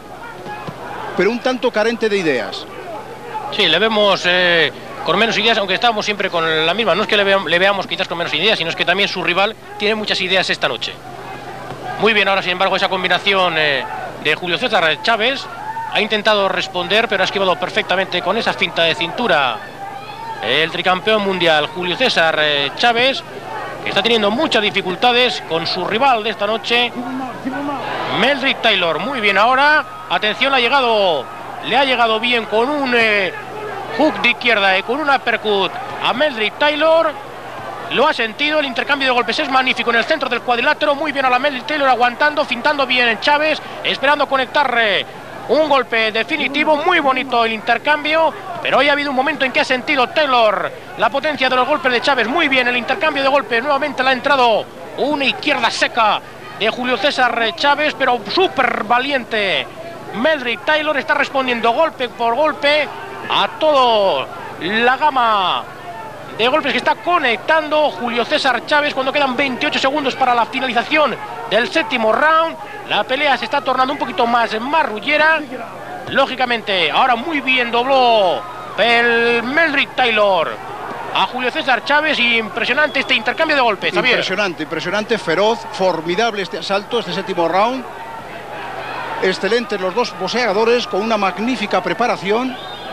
pero un tanto carente de ideas. Sí, le vemos con menos ideas, aunque estábamos siempre con la misma. No es que le veamos quizás con menos ideas, sino es que también su rival tiene muchas ideas esta noche. Muy bien, ahora sin embargo esa combinación de Julio César Chávez. Ha intentado responder, pero ha esquivado perfectamente con esa finta de cintura el tricampeón mundial Julio César Chávez, que está teniendo muchas dificultades con su rival de esta noche, Meldrick Taylor. Muy bien ahora, atención, le ha llegado bien con un hook de izquierda y con un uppercut a Meldrick Taylor. Lo ha sentido, el intercambio de golpes es magnífico en el centro del cuadrilátero. Muy bien a la Meldrick Taylor, aguantando, fintando bien en Chávez, esperando conectar un golpe definitivo. Muy bonito el intercambio, pero hoy ha habido un momento en que ha sentido Taylor la potencia de los golpes de Chávez. Muy bien el intercambio de golpes, nuevamente le ha entrado una izquierda seca de Julio César Chávez, pero súper valiente. Meldrick Taylor está respondiendo golpe por golpe a toda la gama de golpes que está conectando Julio César Chávez cuando quedan 28 segundos para la finalización del séptimo round. La pelea se está tornando un poquito más marrullera. Lógicamente, ahora muy bien dobló el Meldrick Taylor a Julio César Chávez. Impresionante este intercambio de golpes, Javier. Impresionante, feroz, formidable este asalto, este séptimo round. Excelentes los dos boxeadores con una magnífica preparación.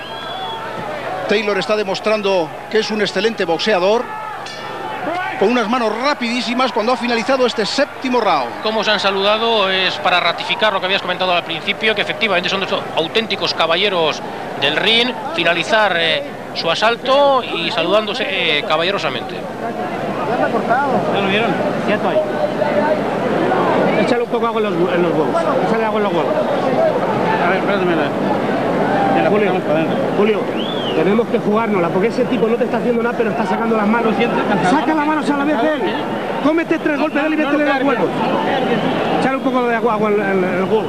Taylor está demostrando que es un excelente boxeador, con unas manos rapidísimas cuando ha finalizado este séptimo round. Como se han saludado es para ratificar lo que habías comentado al principio, que efectivamente son dos auténticos caballeros del ring. Finalizar su asalto y saludándose caballerosamente. ¿Ya lo vieron? Quieto ahí. Échale un poco agua en los huevos. Échale agua en los huevos. A ver, espérate. Julio, tenemos que jugárnosla, porque ese tipo no te está haciendo nada, pero está sacando las manos. Saca las manos a la vez de él. Cómete 3 golpes de él y métele los huevos. Échale un poco de agua en el huevo.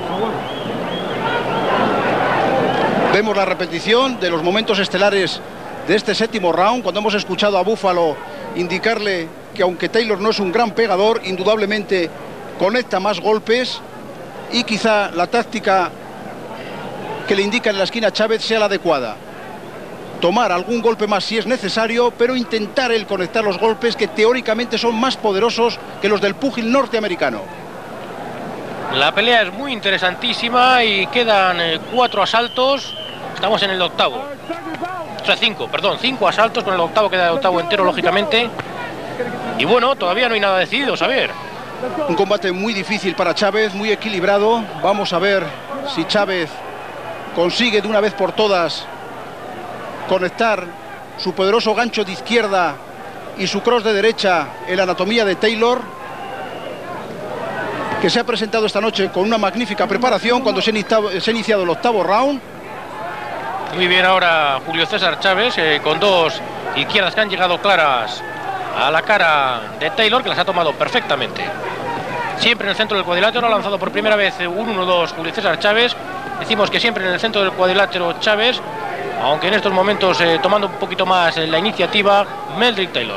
Vemos la repetición de los momentos estelares de este séptimo round, cuando hemos escuchado a Búfalo indicarle que aunque Taylor no es un gran pegador, indudablemente conecta más golpes, y quizá la táctica que le indica en la esquina Chávez sea la adecuada. Tomar algún golpe más si es necesario, pero intentar el conectar los golpes que teóricamente son más poderosos que los del púgil norteamericano. La pelea es muy interesantísima y quedan 4 asaltos. Estamos en el octavo. O sea, 5 asaltos, con el octavo queda el octavo entero, lógicamente. Y bueno, todavía no hay nada decidido, Javier. Un combate muy difícil para Chávez, muy equilibrado. Vamos a ver si Chávez consigue de una vez por todas conectar su poderoso gancho de izquierda y su cross de derecha en la anatomía de Taylor, que se ha presentado esta noche con una magnífica preparación cuando se ha iniciado el octavo round. Muy bien ahora Julio César Chávez, con 2 izquierdas que han llegado claras a la cara de Taylor, que las ha tomado perfectamente. Siempre en el centro del cuadrilátero, ha lanzado por primera vez un 1-2 Julio César Chávez. Decimos que siempre en el centro del cuadrilátero Chávez, aunque en estos momentos tomando un poquito más la iniciativa Meldrick Taylor.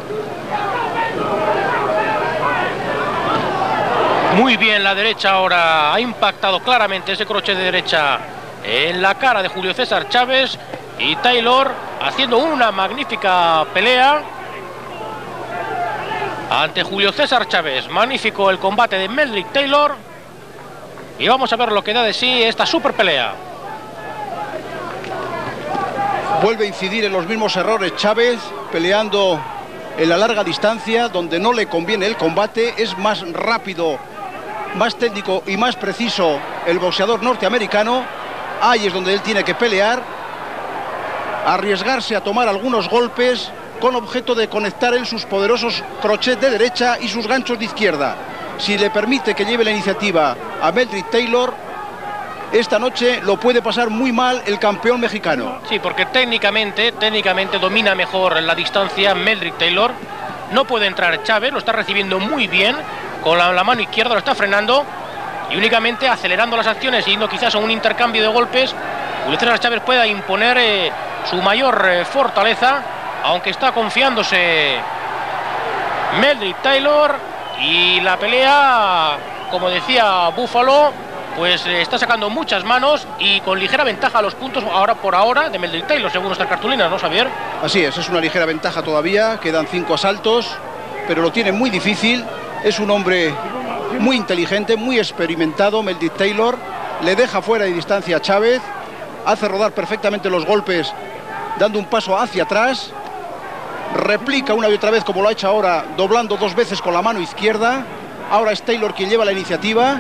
Muy bien la derecha ahora, ha impactado claramente ese crochet de derecha en la cara de Julio César Chávez, y Taylor haciendo una magnífica pelea ante Julio César Chávez. Magnífico el combate de Meldrick Taylor, y vamos a ver lo que da de sí esta super pelea. Vuelve a incidir en los mismos errores Chávez, peleando en la larga distancia, donde no le conviene el combate. Es más rápido, más técnico y más preciso el boxeador norteamericano. Ahí es donde él tiene que pelear, arriesgarse a tomar algunos golpes con objeto de conectar en sus poderosos crochets de derecha y sus ganchos de izquierda. Si le permite que lleve la iniciativa a Meldrick Taylor, esta noche lo puede pasar muy mal el campeón mexicano. Sí, porque técnicamente domina mejor la distancia Meldrick Taylor. No puede entrar Chávez, lo está recibiendo muy bien, con la mano izquierda lo está frenando y únicamente acelerando las acciones, yendo quizás a un intercambio de golpes, Julio César Chávez pueda imponer su mayor fortaleza, aunque está confiándose Meldrick Taylor. Y la pelea, como decía Buffalo, pues está sacando muchas manos y con ligera ventaja a los puntos por ahora de Meldrick Taylor, según nuestras cartulinas, ¿no, Xavier? Así es una ligera ventaja todavía, quedan 5 asaltos, pero lo tiene muy difícil. Es un hombre muy inteligente, muy experimentado, Meldrick Taylor. Le deja fuera de distancia a Chávez, hace rodar perfectamente los golpes, dando un paso hacia atrás. Replica una y otra vez como lo ha hecho ahora, doblando 2 veces con la mano izquierda. Ahora es Taylor quien lleva la iniciativa.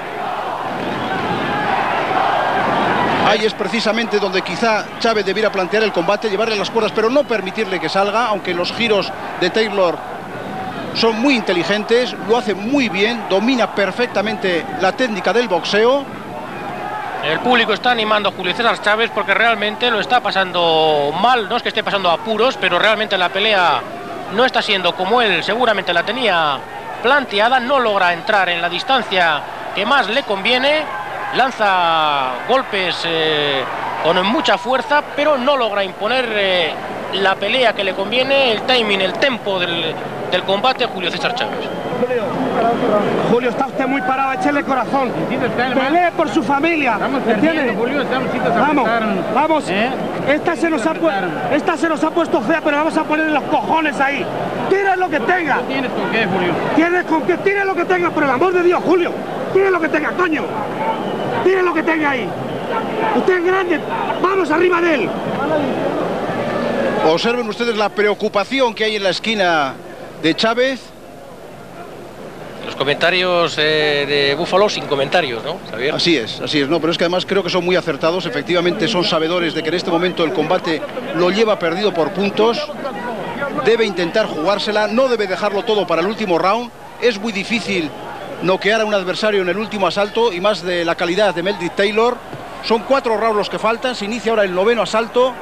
Ahí es precisamente donde quizá Chávez debiera plantear el combate, llevarle las cuerdas, pero no permitirle que salga, aunque los giros de Taylor son muy inteligentes, lo hace muy bien, domina perfectamente la técnica del boxeo. El público está animando a Julio César Chávez porque realmente lo está pasando mal. No es que esté pasando apuros, pero realmente la pelea no está siendo como él seguramente la tenía planteada. No logra entrar en la distancia que más le conviene. Lanza golpes con mucha fuerza, pero no logra imponer la pelea que le conviene, el timing, el tempo del combate Julio César Chávez. Julio, está usted muy parado, échele corazón. Pelee por su familia. ¿Entiende? Vamos. Esta se nos ha puesto fea, pero vamos a ponerle los cojones ahí. Tire lo que tenga. ¿Tienes con qué, Julio? ¿Tienes con qué? Tire lo que tenga, por el amor de Dios, Julio. Tire lo que tenga, coño. Tire lo que tenga ahí. Usted es grande. Vamos arriba de él. Observen ustedes la preocupación que hay en la esquina de Chávez. Los comentarios de Buffalo sin comentarios, ¿no, Xavier? Así es, no, pero es que además creo que son muy acertados. Efectivamente son sabedores de que en este momento el combate lo lleva perdido por puntos. Debe intentar jugársela, no debe dejarlo todo para el último round. Es muy difícil noquear a un adversario en el último asalto, y más de la calidad de Meldrick Taylor. Son 4 rounds los que faltan, se inicia ahora el 9º asalto.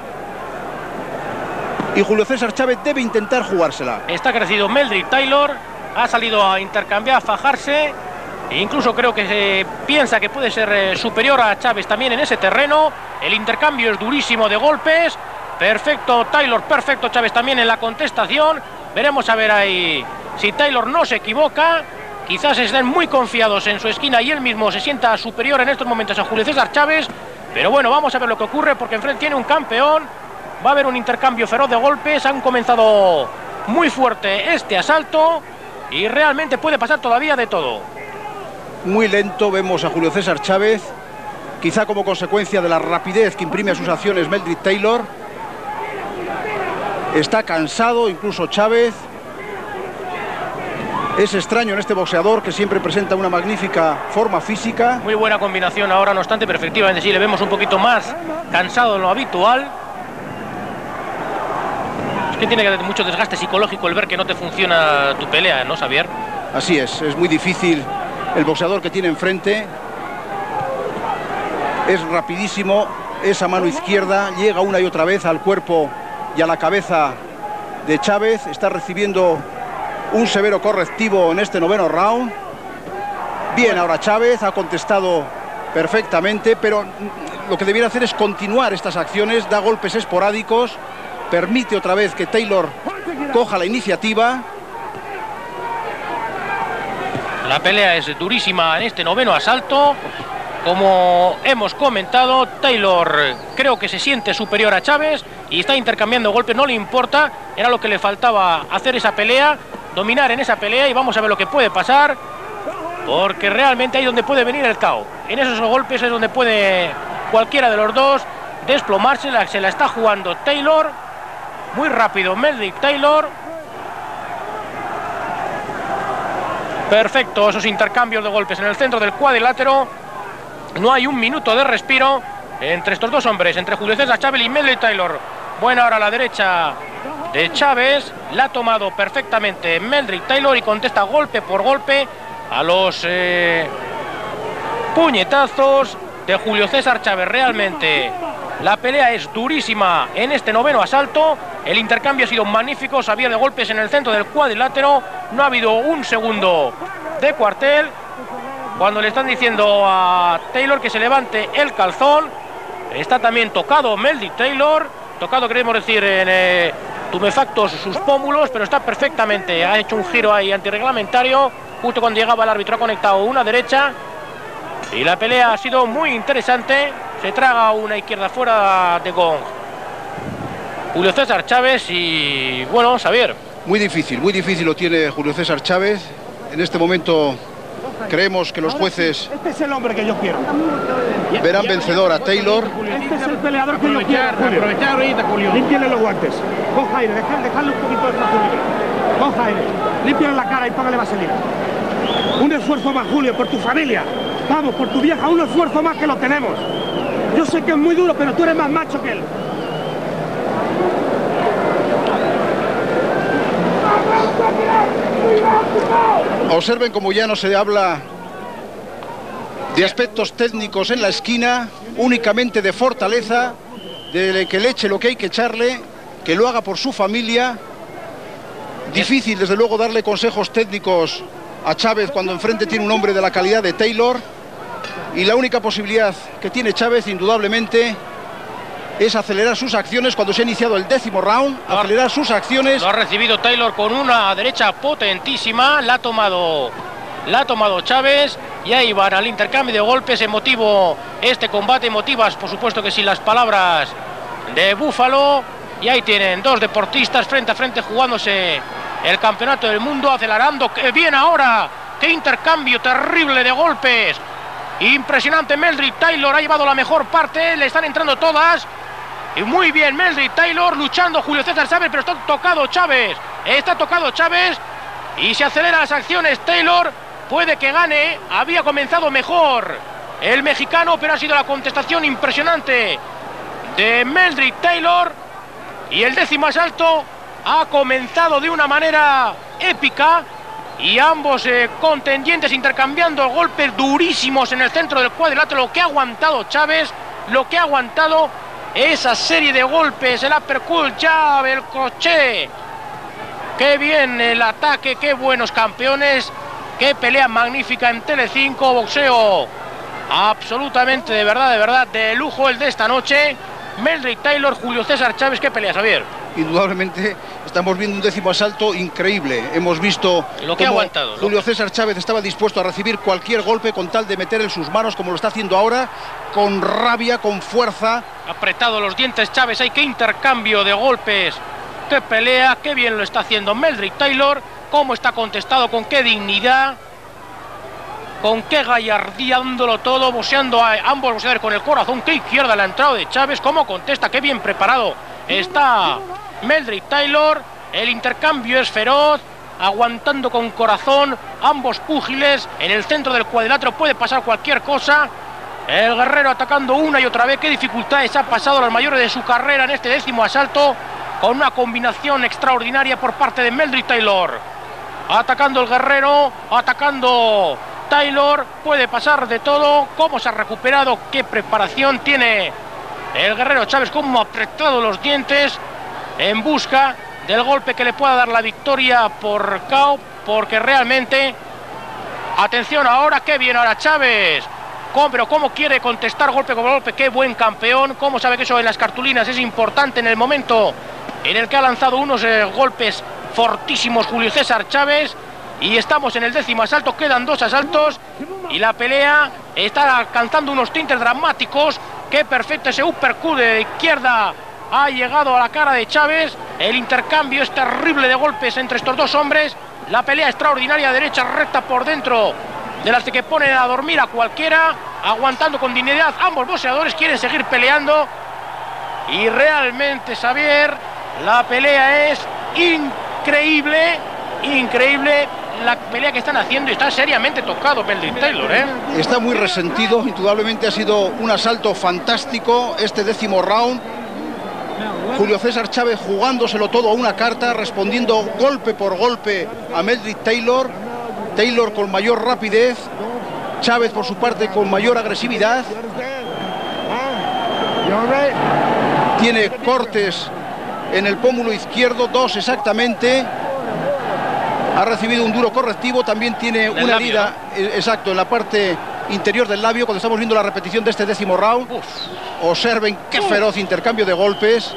Y Julio César Chávez debe intentar jugársela. Está crecido Meldrick Taylor, ha salido a intercambiar, a fajarse. E incluso creo que se piensa que puede ser superior a Chávez también en ese terreno. El intercambio es durísimo de golpes. Perfecto Taylor, perfecto Chávez también en la contestación. Veremos a ver ahí si Taylor no se equivoca. Quizás estén muy confiados en su esquina y él mismo se sienta superior en estos momentos a Julio César Chávez. Pero bueno, vamos a ver lo que ocurre, porque enfrente tiene un campeón. Va a haber un intercambio feroz de golpes. Han comenzado muy fuerte este asalto y realmente puede pasar todavía de todo. Muy lento vemos a Julio César Chávez, quizá como consecuencia de la rapidez que imprime a sus acciones Meldrick Taylor. Está cansado incluso Chávez. Es extraño en este boxeador, que siempre presenta una magnífica forma física. Muy buena combinación ahora, no obstante, pero efectivamente sí le vemos un poquito más cansado de lo habitual. Es que tiene que haber mucho desgaste psicológico el ver que no te funciona tu pelea, ¿no, Xavier? Así es muy difícil el boxeador que tiene enfrente. Es rapidísimo, esa mano izquierda llega una y otra vez al cuerpo y a la cabeza de Chávez. Está recibiendo un severo correctivo en este 9º round. Bien, ahora Chávez ha contestado perfectamente, pero lo que debiera hacer es continuar estas acciones. Da golpes esporádicos, permite otra vez que Taylor coja la iniciativa. La pelea es durísima en este 9º asalto. Como hemos comentado, Taylor creo que se siente superior a Chávez y está intercambiando golpes, no le importa. Era lo que le faltaba, hacer esa pelea, dominar en esa pelea, y vamos a ver lo que puede pasar, porque realmente ahí donde puede venir el KO. En esos golpes es donde puede cualquiera de los dos desplomarse. Se la está jugando Taylor, muy rápido Meldrick Taylor. Perfecto esos intercambios de golpes en el centro del cuadrilátero. No hay un minuto de respiro entre estos dos hombres, entre Julio César Chávez y Meldrick Taylor. Buena ahora a la derecha de Chávez, la ha tomado perfectamente Meldrick Taylor y contesta golpe por golpe a los puñetazos de Julio César Chávez. Realmente la pelea es durísima en este noveno asalto. El intercambio ha sido magnífico, sabía de golpes en el centro del cuadrilátero. No ha habido un segundo de cuartel. Cuando le están diciendo a Taylor que se levante el calzón, está también tocado Meldrick Taylor, tocado queremos decir en tumefactos sus pómulos, pero está perfectamente, ha hecho un giro ahí antirreglamentario, justo cuando llegaba el árbitro ha conectado una derecha, y la pelea ha sido muy interesante. Se traga una izquierda fuera de gong Julio César Chávez y bueno, Xavier. Muy difícil lo tiene Julio César Chávez. En este momento creemos que los jueces Este es el hombre que yo quiero. verán vencedor a Taylor. Este es el peleador que yo quiero, Julio. Aprovechar ahorita, Julio. Límpiale los guantes. Coja aire, dejadle un poquito de espacio libre. Coja aire, límpiale la cara y póngale vaselina. Un esfuerzo más, Julio, por tu familia. Vamos, por tu vieja, un esfuerzo más que lo tenemos. Yo sé que es muy duro, pero tú eres más macho que él. Observen como ya no se habla de aspectos técnicos en la esquina, únicamente de fortaleza, de que le eche lo que hay que echarle, que lo haga por su familia. Difícil, desde luego, darle consejos técnicos a Chávez cuando enfrente tiene un hombre de la calidad de Taylor. Y la única posibilidad que tiene Chávez, indudablemente, es acelerar sus acciones cuando se ha iniciado el 10º round, acelerar sus acciones. Lo ha recibido Taylor con una derecha potentísima, la ha tomado Chávez, y ahí van al intercambio de golpes. Emotivo este combate, emotivas por supuesto que sí las palabras de Búfalo, y ahí tienen dos deportistas frente a frente jugándose el campeonato del mundo, acelerando. ¡Qué bien ahora! ¡Qué intercambio terrible de golpes! Impresionante. Meldrick Taylor ha llevado la mejor parte, le están entrando todas. Y muy bien Meldrick Taylor, luchando Julio César Chávez, pero está tocado Chávez. Y se aceleran las acciones. Taylor puede que gane, había comenzado mejor el mexicano, pero ha sido la contestación impresionante de Meldrick Taylor. Y el 10º asalto ha comenzado de una manera épica. Y ambos contendientes intercambiando golpes durísimos en el centro del cuadrilátero. Lo que ha aguantado Chávez, lo que ha aguantado esa serie de golpes, el uppercut, jab, el crochet. Qué bien el ataque, qué buenos campeones, qué pelea magnífica en Telecinco, boxeo absolutamente de verdad, de lujo el de esta noche. Meldrick Taylor, Julio César Chávez, qué pelea, Xavier. Indudablemente estamos viendo un 10º asalto increíble. Hemos visto lo que ha aguantado. Julio César Chávez estaba dispuesto a recibir cualquier golpe con tal de meter en sus manos, como lo está haciendo ahora, con rabia, con fuerza. Ha apretado los dientes Chávez, hay que intercambio de golpes. Qué pelea, qué bien lo está haciendo Meldrick Taylor, cómo está contestado, con qué dignidad, con qué gallardía, dándolo todo, boxeando a ambos boxeadores con el corazón. Qué izquierda la entrada de Chávez, cómo contesta, qué bien preparado está Meldrick Taylor. El intercambio es feroz, aguantando con corazón ambos púgiles. En el centro del cuadrilátero puede pasar cualquier cosa. El guerrero atacando una y otra vez. Qué dificultades ha pasado, las mayores de su carrera en este 10º asalto, con una combinación extraordinaria por parte de Meldrick Taylor. Atacando el guerrero, atacando Taylor, puede pasar de todo. Cómo se ha recuperado, qué preparación tiene el guerrero Chávez, cómo ha apretado los dientes en busca del golpe que le pueda dar la victoria por KO, porque realmente, atención ahora, qué bien ahora Chávez, pero cómo quiere contestar golpe con golpe, qué buen campeón, cómo sabe que eso en las cartulinas es importante en el momento en el que ha lanzado unos golpes fortísimos Julio César Chávez. Y estamos en el 10º asalto, quedan 2 asaltos y la pelea está alcanzando unos tintes dramáticos. Qué perfecto ese uppercut de izquierda ha llegado a la cara de Chávez. El intercambio es terrible de golpes entre estos dos hombres. La pelea extraordinaria, derecha recta por dentro, de las que ponen a dormir a cualquiera, aguantando con dignidad. Ambos boxeadores quieren seguir peleando y realmente, Xavier, la pelea es increíble, increíble la pelea que están haciendo, y está seriamente tocado Meldrick Taylor, Está muy resentido, indudablemente ha sido un asalto fantástico este 10º round. Julio César Chávez jugándoselo todo a una carta, respondiendo golpe por golpe a Meldrick Taylor. Taylor con mayor rapidez, Chávez por su parte con mayor agresividad. Tiene cortes en el pómulo izquierdo, 2 exactamente. Ha recibido un duro correctivo, también tiene una herida, ¿no? Exacto, en la parte interior del labio. Cuando estamos viendo la repetición de este 10º round, observen qué feroz intercambio de golpes.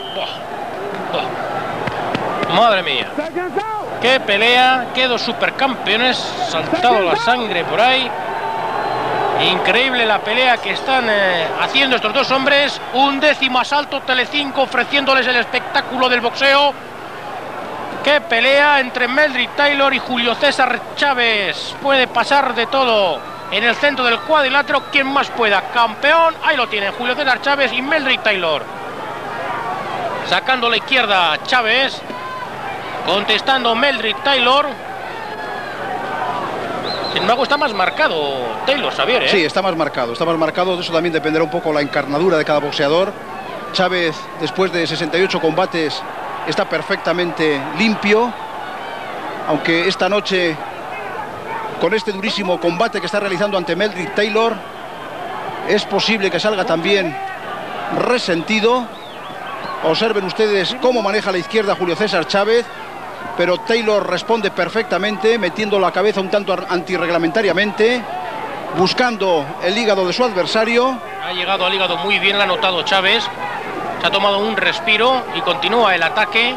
Madre mía, qué pelea, qué dos supercampeones, saltado la sangre por ahí. Increíble la pelea que están haciendo estos dos hombres. Un 10º asalto, Telecinco ofreciéndoles el espectáculo del boxeo. Qué pelea entre Meldrick Taylor y Julio César Chávez. Puede pasar de todo en el centro del cuadrilátero. Quien más pueda, campeón, ahí lo tienen, Julio César Chávez y Meldrick Taylor. Sacando la izquierda Chávez, contestando Meldrick Taylor. Sin embargo, está más marcado Taylor, Xavier, ¿eh? Sí, está más marcado, de eso también dependerá un poco la encarnadura de cada boxeador. Chávez, después de 68 combates, está perfectamente limpio, aunque esta noche, con este durísimo combate que está realizando ante Meldrick Taylor, es posible que salga también resentido. Observen ustedes cómo maneja la izquierda Julio César Chávez, pero Taylor responde perfectamente, metiendo la cabeza un tanto antirreglamentariamente, buscando el hígado de su adversario. Ha llegado al hígado muy bien, lo ha notado Chávez. Se ha tomado un respiro y continúa el ataque.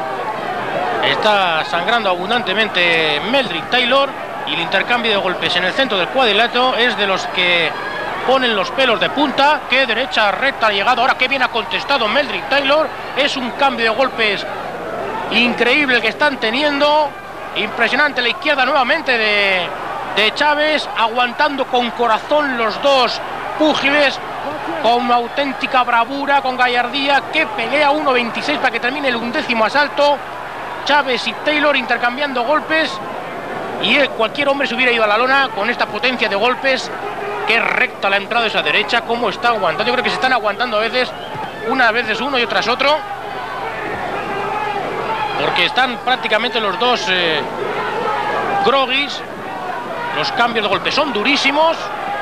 Está sangrando abundantemente Meldrick Taylor, y el intercambio de golpes en el centro del cuadrilátero es de los que ponen los pelos de punta. Qué derecha recta ha llegado ahora, qué bien ha contestado Meldrick Taylor. Es un cambio de golpes increíble el que están teniendo. Impresionante la izquierda nuevamente de Chávez, aguantando con corazón los dos púgiles, con auténtica bravura, con gallardía. Qué pelea, 1.26 para que termine el 11º asalto. Chávez y Taylor intercambiando golpes, y cualquier hombre se hubiera ido a la lona con esta potencia de golpes. Qué recta la entrada de esa derecha, cómo está aguantando. Yo creo que se están aguantando a veces, unas veces uno y otras otro, porque están prácticamente los dos groguis. Los cambios de golpe son durísimos.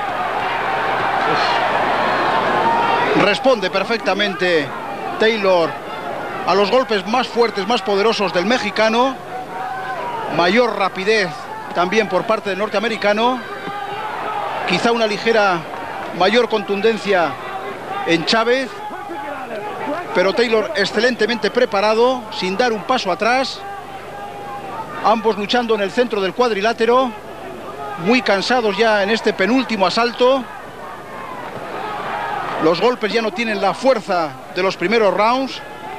Responde perfectamente Taylor a los golpes más fuertes, más poderosos del mexicano. Mayor rapidez también por parte del norteamericano. Quizá una ligera mayor contundencia en Chávez, pero Taylor excelentemente preparado, sin dar un paso atrás. Ambos luchando en el centro del cuadrilátero, muy cansados ya en este penúltimo asalto. Los golpes ya no tienen la fuerza de los primeros rounds.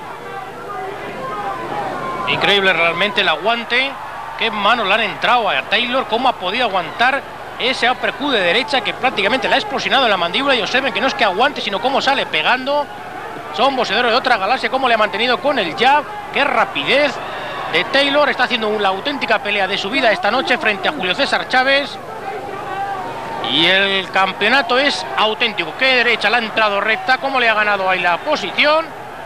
Increíble realmente el aguante. Qué manos le han entrado a Taylor, cómo ha podido aguantar ese uppercut de derecha que prácticamente le ha explosionado en la mandíbula. Y observen que no es que aguante, sino cómo sale pegando. Son boxeadores de otra galaxia, cómo le ha mantenido con el jab. Qué rapidez de Taylor. Está haciendo la auténtica pelea de su vida esta noche frente a Julio César Chávez. Y el campeonato es auténtico. Qué derecha le ha entrado recta, cómo le ha ganado ahí la posición.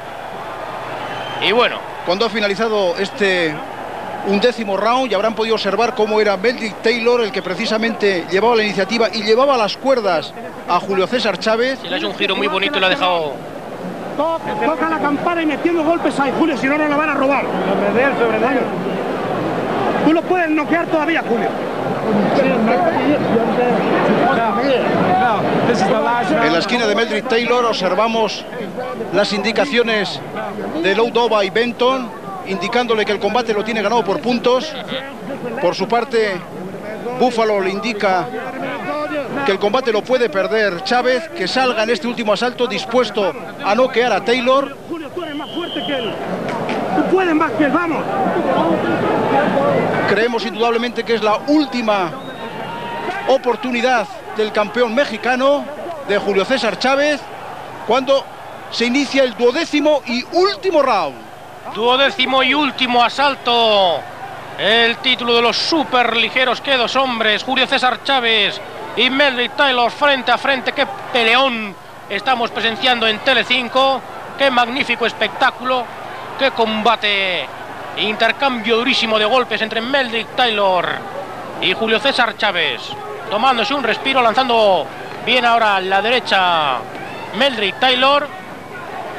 Y bueno, cuando ha finalizado este 11º round, ya habrán podido observar cómo era Meldrick Taylor el que precisamente llevaba la iniciativa y llevaba las cuerdas a Julio César Chávez. Se le ha hecho un giro muy bonito y lo ha dejado. Toca la campana y metiendo golpes ahí, Julio, si no, no lo van a robar. Tú lo puedes noquear todavía, Julio. En la esquina de Meldrick Taylor observamos las indicaciones de Loudova y Benton, indicándole que el combate lo tiene ganado por puntos. Por su parte, Buffalo le indica que el combate lo puede perder Chávez, que salga en este último asalto dispuesto a noquear a Taylor. Julio, tú eres más fuerte que él. Tú puedes más que él, vamos. Creemos indudablemente que es la última oportunidad del campeón mexicano, de Julio César Chávez, cuando se inicia el 12º y último round. 12º y último asalto. El título de los superligeros. Qué dos hombres, Julio César Chávez y Meldrick Taylor, frente a frente. Qué peleón estamos presenciando en Telecinco. Qué magnífico espectáculo. Qué combate. Intercambio durísimo de golpes entre Meldrick Taylor y Julio César Chávez. Tomándose un respiro, lanzando bien ahora a la derecha Meldrick Taylor.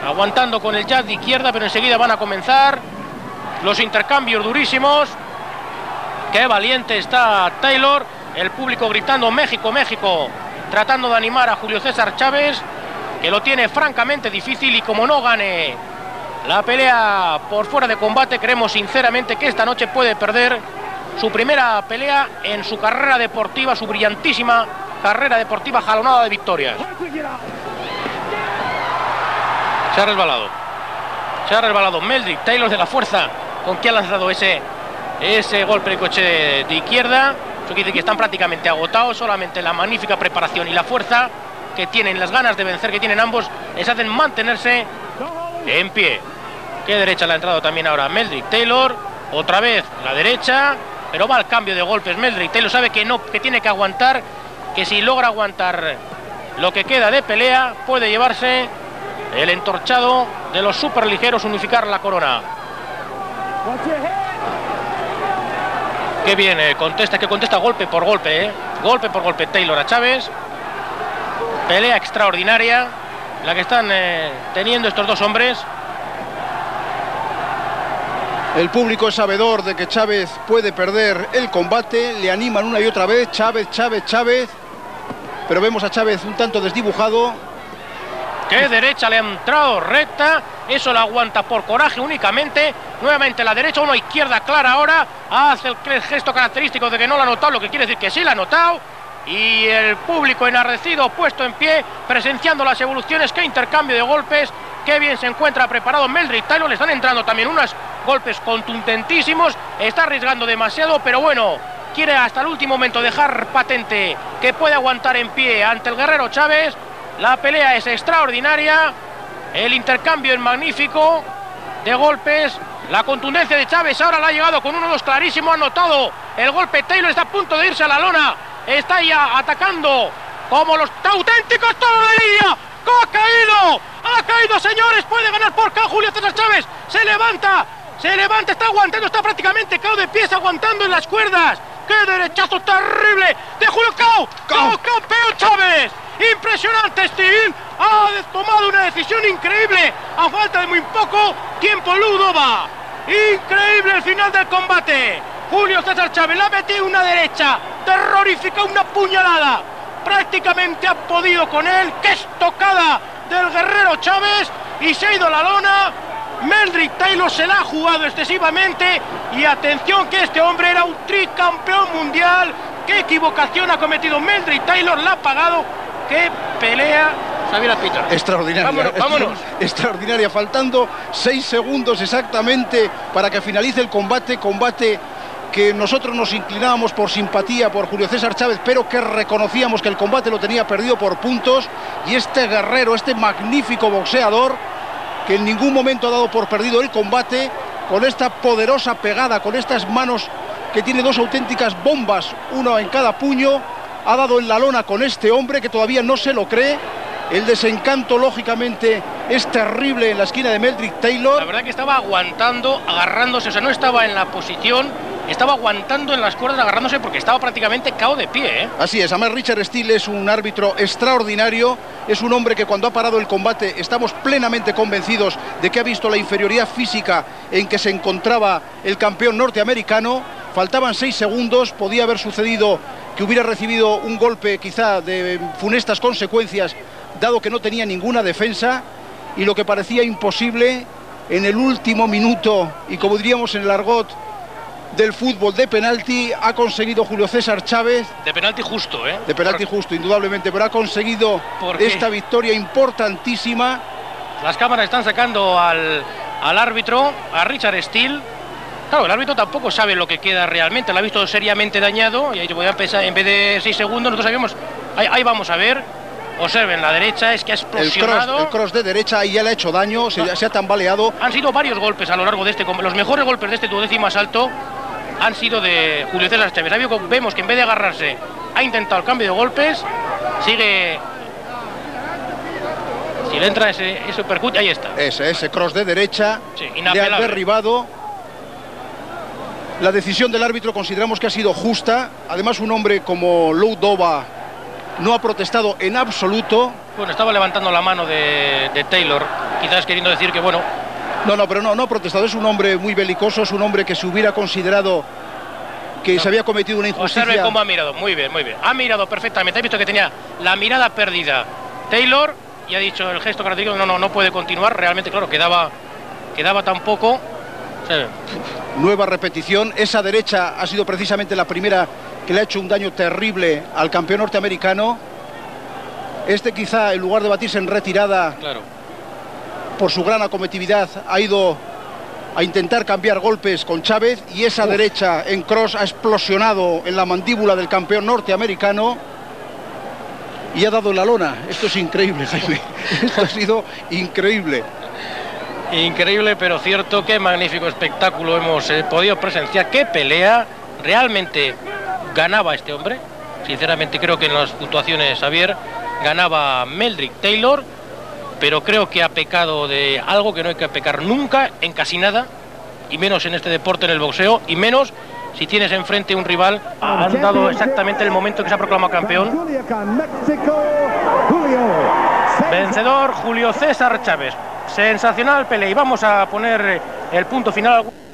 aguantando con el jab de izquierda, pero enseguida van a comenzar los intercambios durísimos. Qué valiente está Taylor, el público gritando México, México, tratando de animar a Julio César Chávez, que lo tiene francamente difícil, y como no gane la pelea por fuera de combate, creemos sinceramente que esta noche puede perder su primera pelea en su carrera deportiva, su brillantísima carrera deportiva jalonada de victorias. Se ha resbalado Meldrick Taylor de la fuerza con que ha lanzado ese golpe de coche de izquierda. Eso quiere decir que están prácticamente agotados. Solamente la magnífica preparación y la fuerza que tienen, las ganas de vencer que tienen ambos, les hacen mantenerse en pie. Qué derecha le ha entrado también ahora Meldrick Taylor. Otra vez la derecha, pero va al cambio de golpes. Meldrick Taylor sabe que no, que tiene que aguantar, que si logra aguantar lo que queda de pelea, puede llevarse el entorchado de los superligeros, unificar la corona. Qué bien contesta golpe por golpe, golpe por golpe Taylor a Chávez. Pelea extraordinaria la que están teniendo estos dos hombres. El público es sabedor de que Chávez puede perder el combate, le animan una y otra vez, Chávez, pero vemos a Chávez un tanto desdibujado. Qué derecha le ha entrado recta, eso lo aguanta por coraje únicamente. Nuevamente la derecha, una izquierda clara ahora, hace el gesto característico de que no la ha notado, lo que quiere decir que sí la ha notado. Y el público enardecido, puesto en pie, presenciando las evoluciones. Qué intercambio de golpes, qué bien se encuentra preparado Meldrick Taylor. Le están entrando también unos golpes contundentísimos, está arriesgando demasiado, pero bueno, quiere hasta el último momento dejar patente que puede aguantar en pie ante el guerrero Chávez. La pelea es extraordinaria, el intercambio es magnífico de golpes. La contundencia de Chávez ahora la ha llegado con 1-2 clarísimo, ha notado el golpe. Taylor está a punto de irse a la lona, está ya atacando como los auténticos toros de Lidia. Ha caído, señores, puede ganar por KO Julio César Chávez. Se levanta, está aguantando, está prácticamente KO de pies, aguantando en las cuerdas. ¡Qué derechazo terrible de Julio! KO, campeón Chávez. Impresionante, Steve. Ha tomado una decisión increíble a falta de muy poco tiempo. Ludova, increíble el final del combate. Julio César Chávez le ha metido una derecha terrorífica, una puñalada. Prácticamente ha podido con él. ¡Qué estocada del guerrero Chávez! Y se ha ido a la lona. Meldrick Taylor se la ha jugado excesivamente. Y atención que este hombre era un tricampeón mundial. ¡Qué equivocación ha cometido Meldrick Taylor! La ha pagado. ¡Qué pelea! Xavier Pita. Extraordinaria. Vámonos. Extraordinaria. Faltando 6 segundos exactamente para que finalice el combate. Combate que nosotros nos inclinábamos por simpatía por Julio César Chávez, pero que reconocíamos que el combate lo tenía perdido por puntos. Y este guerrero, este magnífico boxeador, que en ningún momento ha dado por perdido el combate, con esta poderosa pegada, con estas manos que tiene dos auténticas bombas, uno en cada puño, ha dado en la lona con este hombre que todavía no se lo cree. El desencanto, lógicamente, es terrible en la esquina de Meldrick Taylor. La verdad que estaba aguantando, agarrándose, o sea, no estaba en la posición, estaba aguantando en las cuerdas, agarrándose, porque estaba prácticamente KO de pie, ¿eh? Así es, además Richard Steele es un árbitro extraordinario, es un hombre que cuando ha parado el combate estamos plenamente convencidos de que ha visto la inferioridad física en que se encontraba el campeón norteamericano. Faltaban 6 segundos, podía haber sucedido que hubiera recibido un golpe quizá de funestas consecuencias, dado que no tenía ninguna defensa, y lo que parecía imposible, en el último minuto, y como diríamos en el argot del fútbol, de penalti, ha conseguido Julio César Chávez. De penalti justo, ¿eh? De penalti justo, indudablemente, pero ha conseguido esta victoria importantísima. Las cámaras están sacando al árbitro, a Richard Steele. Claro, el árbitro tampoco sabe lo que queda realmente, lo ha visto seriamente dañado, y ahí voy a empezar, en vez de 6 segundos, nosotros sabíamos, ahí vamos a ver, observen la derecha, es que ha explosionado. El cross de derecha ahí ya le ha hecho daño, se ha tambaleado. Han sido varios golpes a lo largo de los mejores golpes de este 12º asalto han sido de Julio César Chávez. Vemos que en vez de agarrarse, ha intentado el cambio de golpes, sigue. Si le entra ese uppercut, ahí está. Ese cross de derecha, sí, le ha derribado. La decisión del árbitro consideramos que ha sido justa. Además, un hombre como Ludova no ha protestado en absoluto. Bueno, estaba levantando la mano de Taylor, quizás queriendo decir que bueno... No, pero no ha protestado. Es un hombre muy belicoso, es un hombre que se hubiera considerado que se había cometido una injusticia. Observe cómo ha mirado, muy bien, muy bien. Ha mirado perfectamente, ha visto que tenía la mirada perdida Taylor y ha dicho el gesto característico, no puede continuar. Realmente, claro, quedaba tan poco. Sí. Nueva repetición. Esa derecha ha sido precisamente la primera que le ha hecho un daño terrible al campeón norteamericano. Quizá, en lugar de batirse en retirada, claro, por su gran acometividad, ha ido a intentar cambiar golpes con Chávez, y esa derecha en cross ha explosionado en la mandíbula del campeón norteamericano y ha dado en la lona. Esto es increíble, Jaime. Esto ha sido increíble. Increíble, pero cierto. Qué magnífico espectáculo hemos podido presenciar. Qué pelea. Realmente ganaba este hombre. Sinceramente creo que en las puntuaciones, Xavier, ganaba Meldrick Taylor, pero creo que ha pecado de algo que no hay que pecar nunca en casi nada, y menos en este deporte, en el boxeo, y menos si tienes enfrente un rival. Han dado exactamente el momento que se ha proclamado campeón. Vencedor, Julio César Chávez. Sensacional pelea, y vamos a poner el punto final.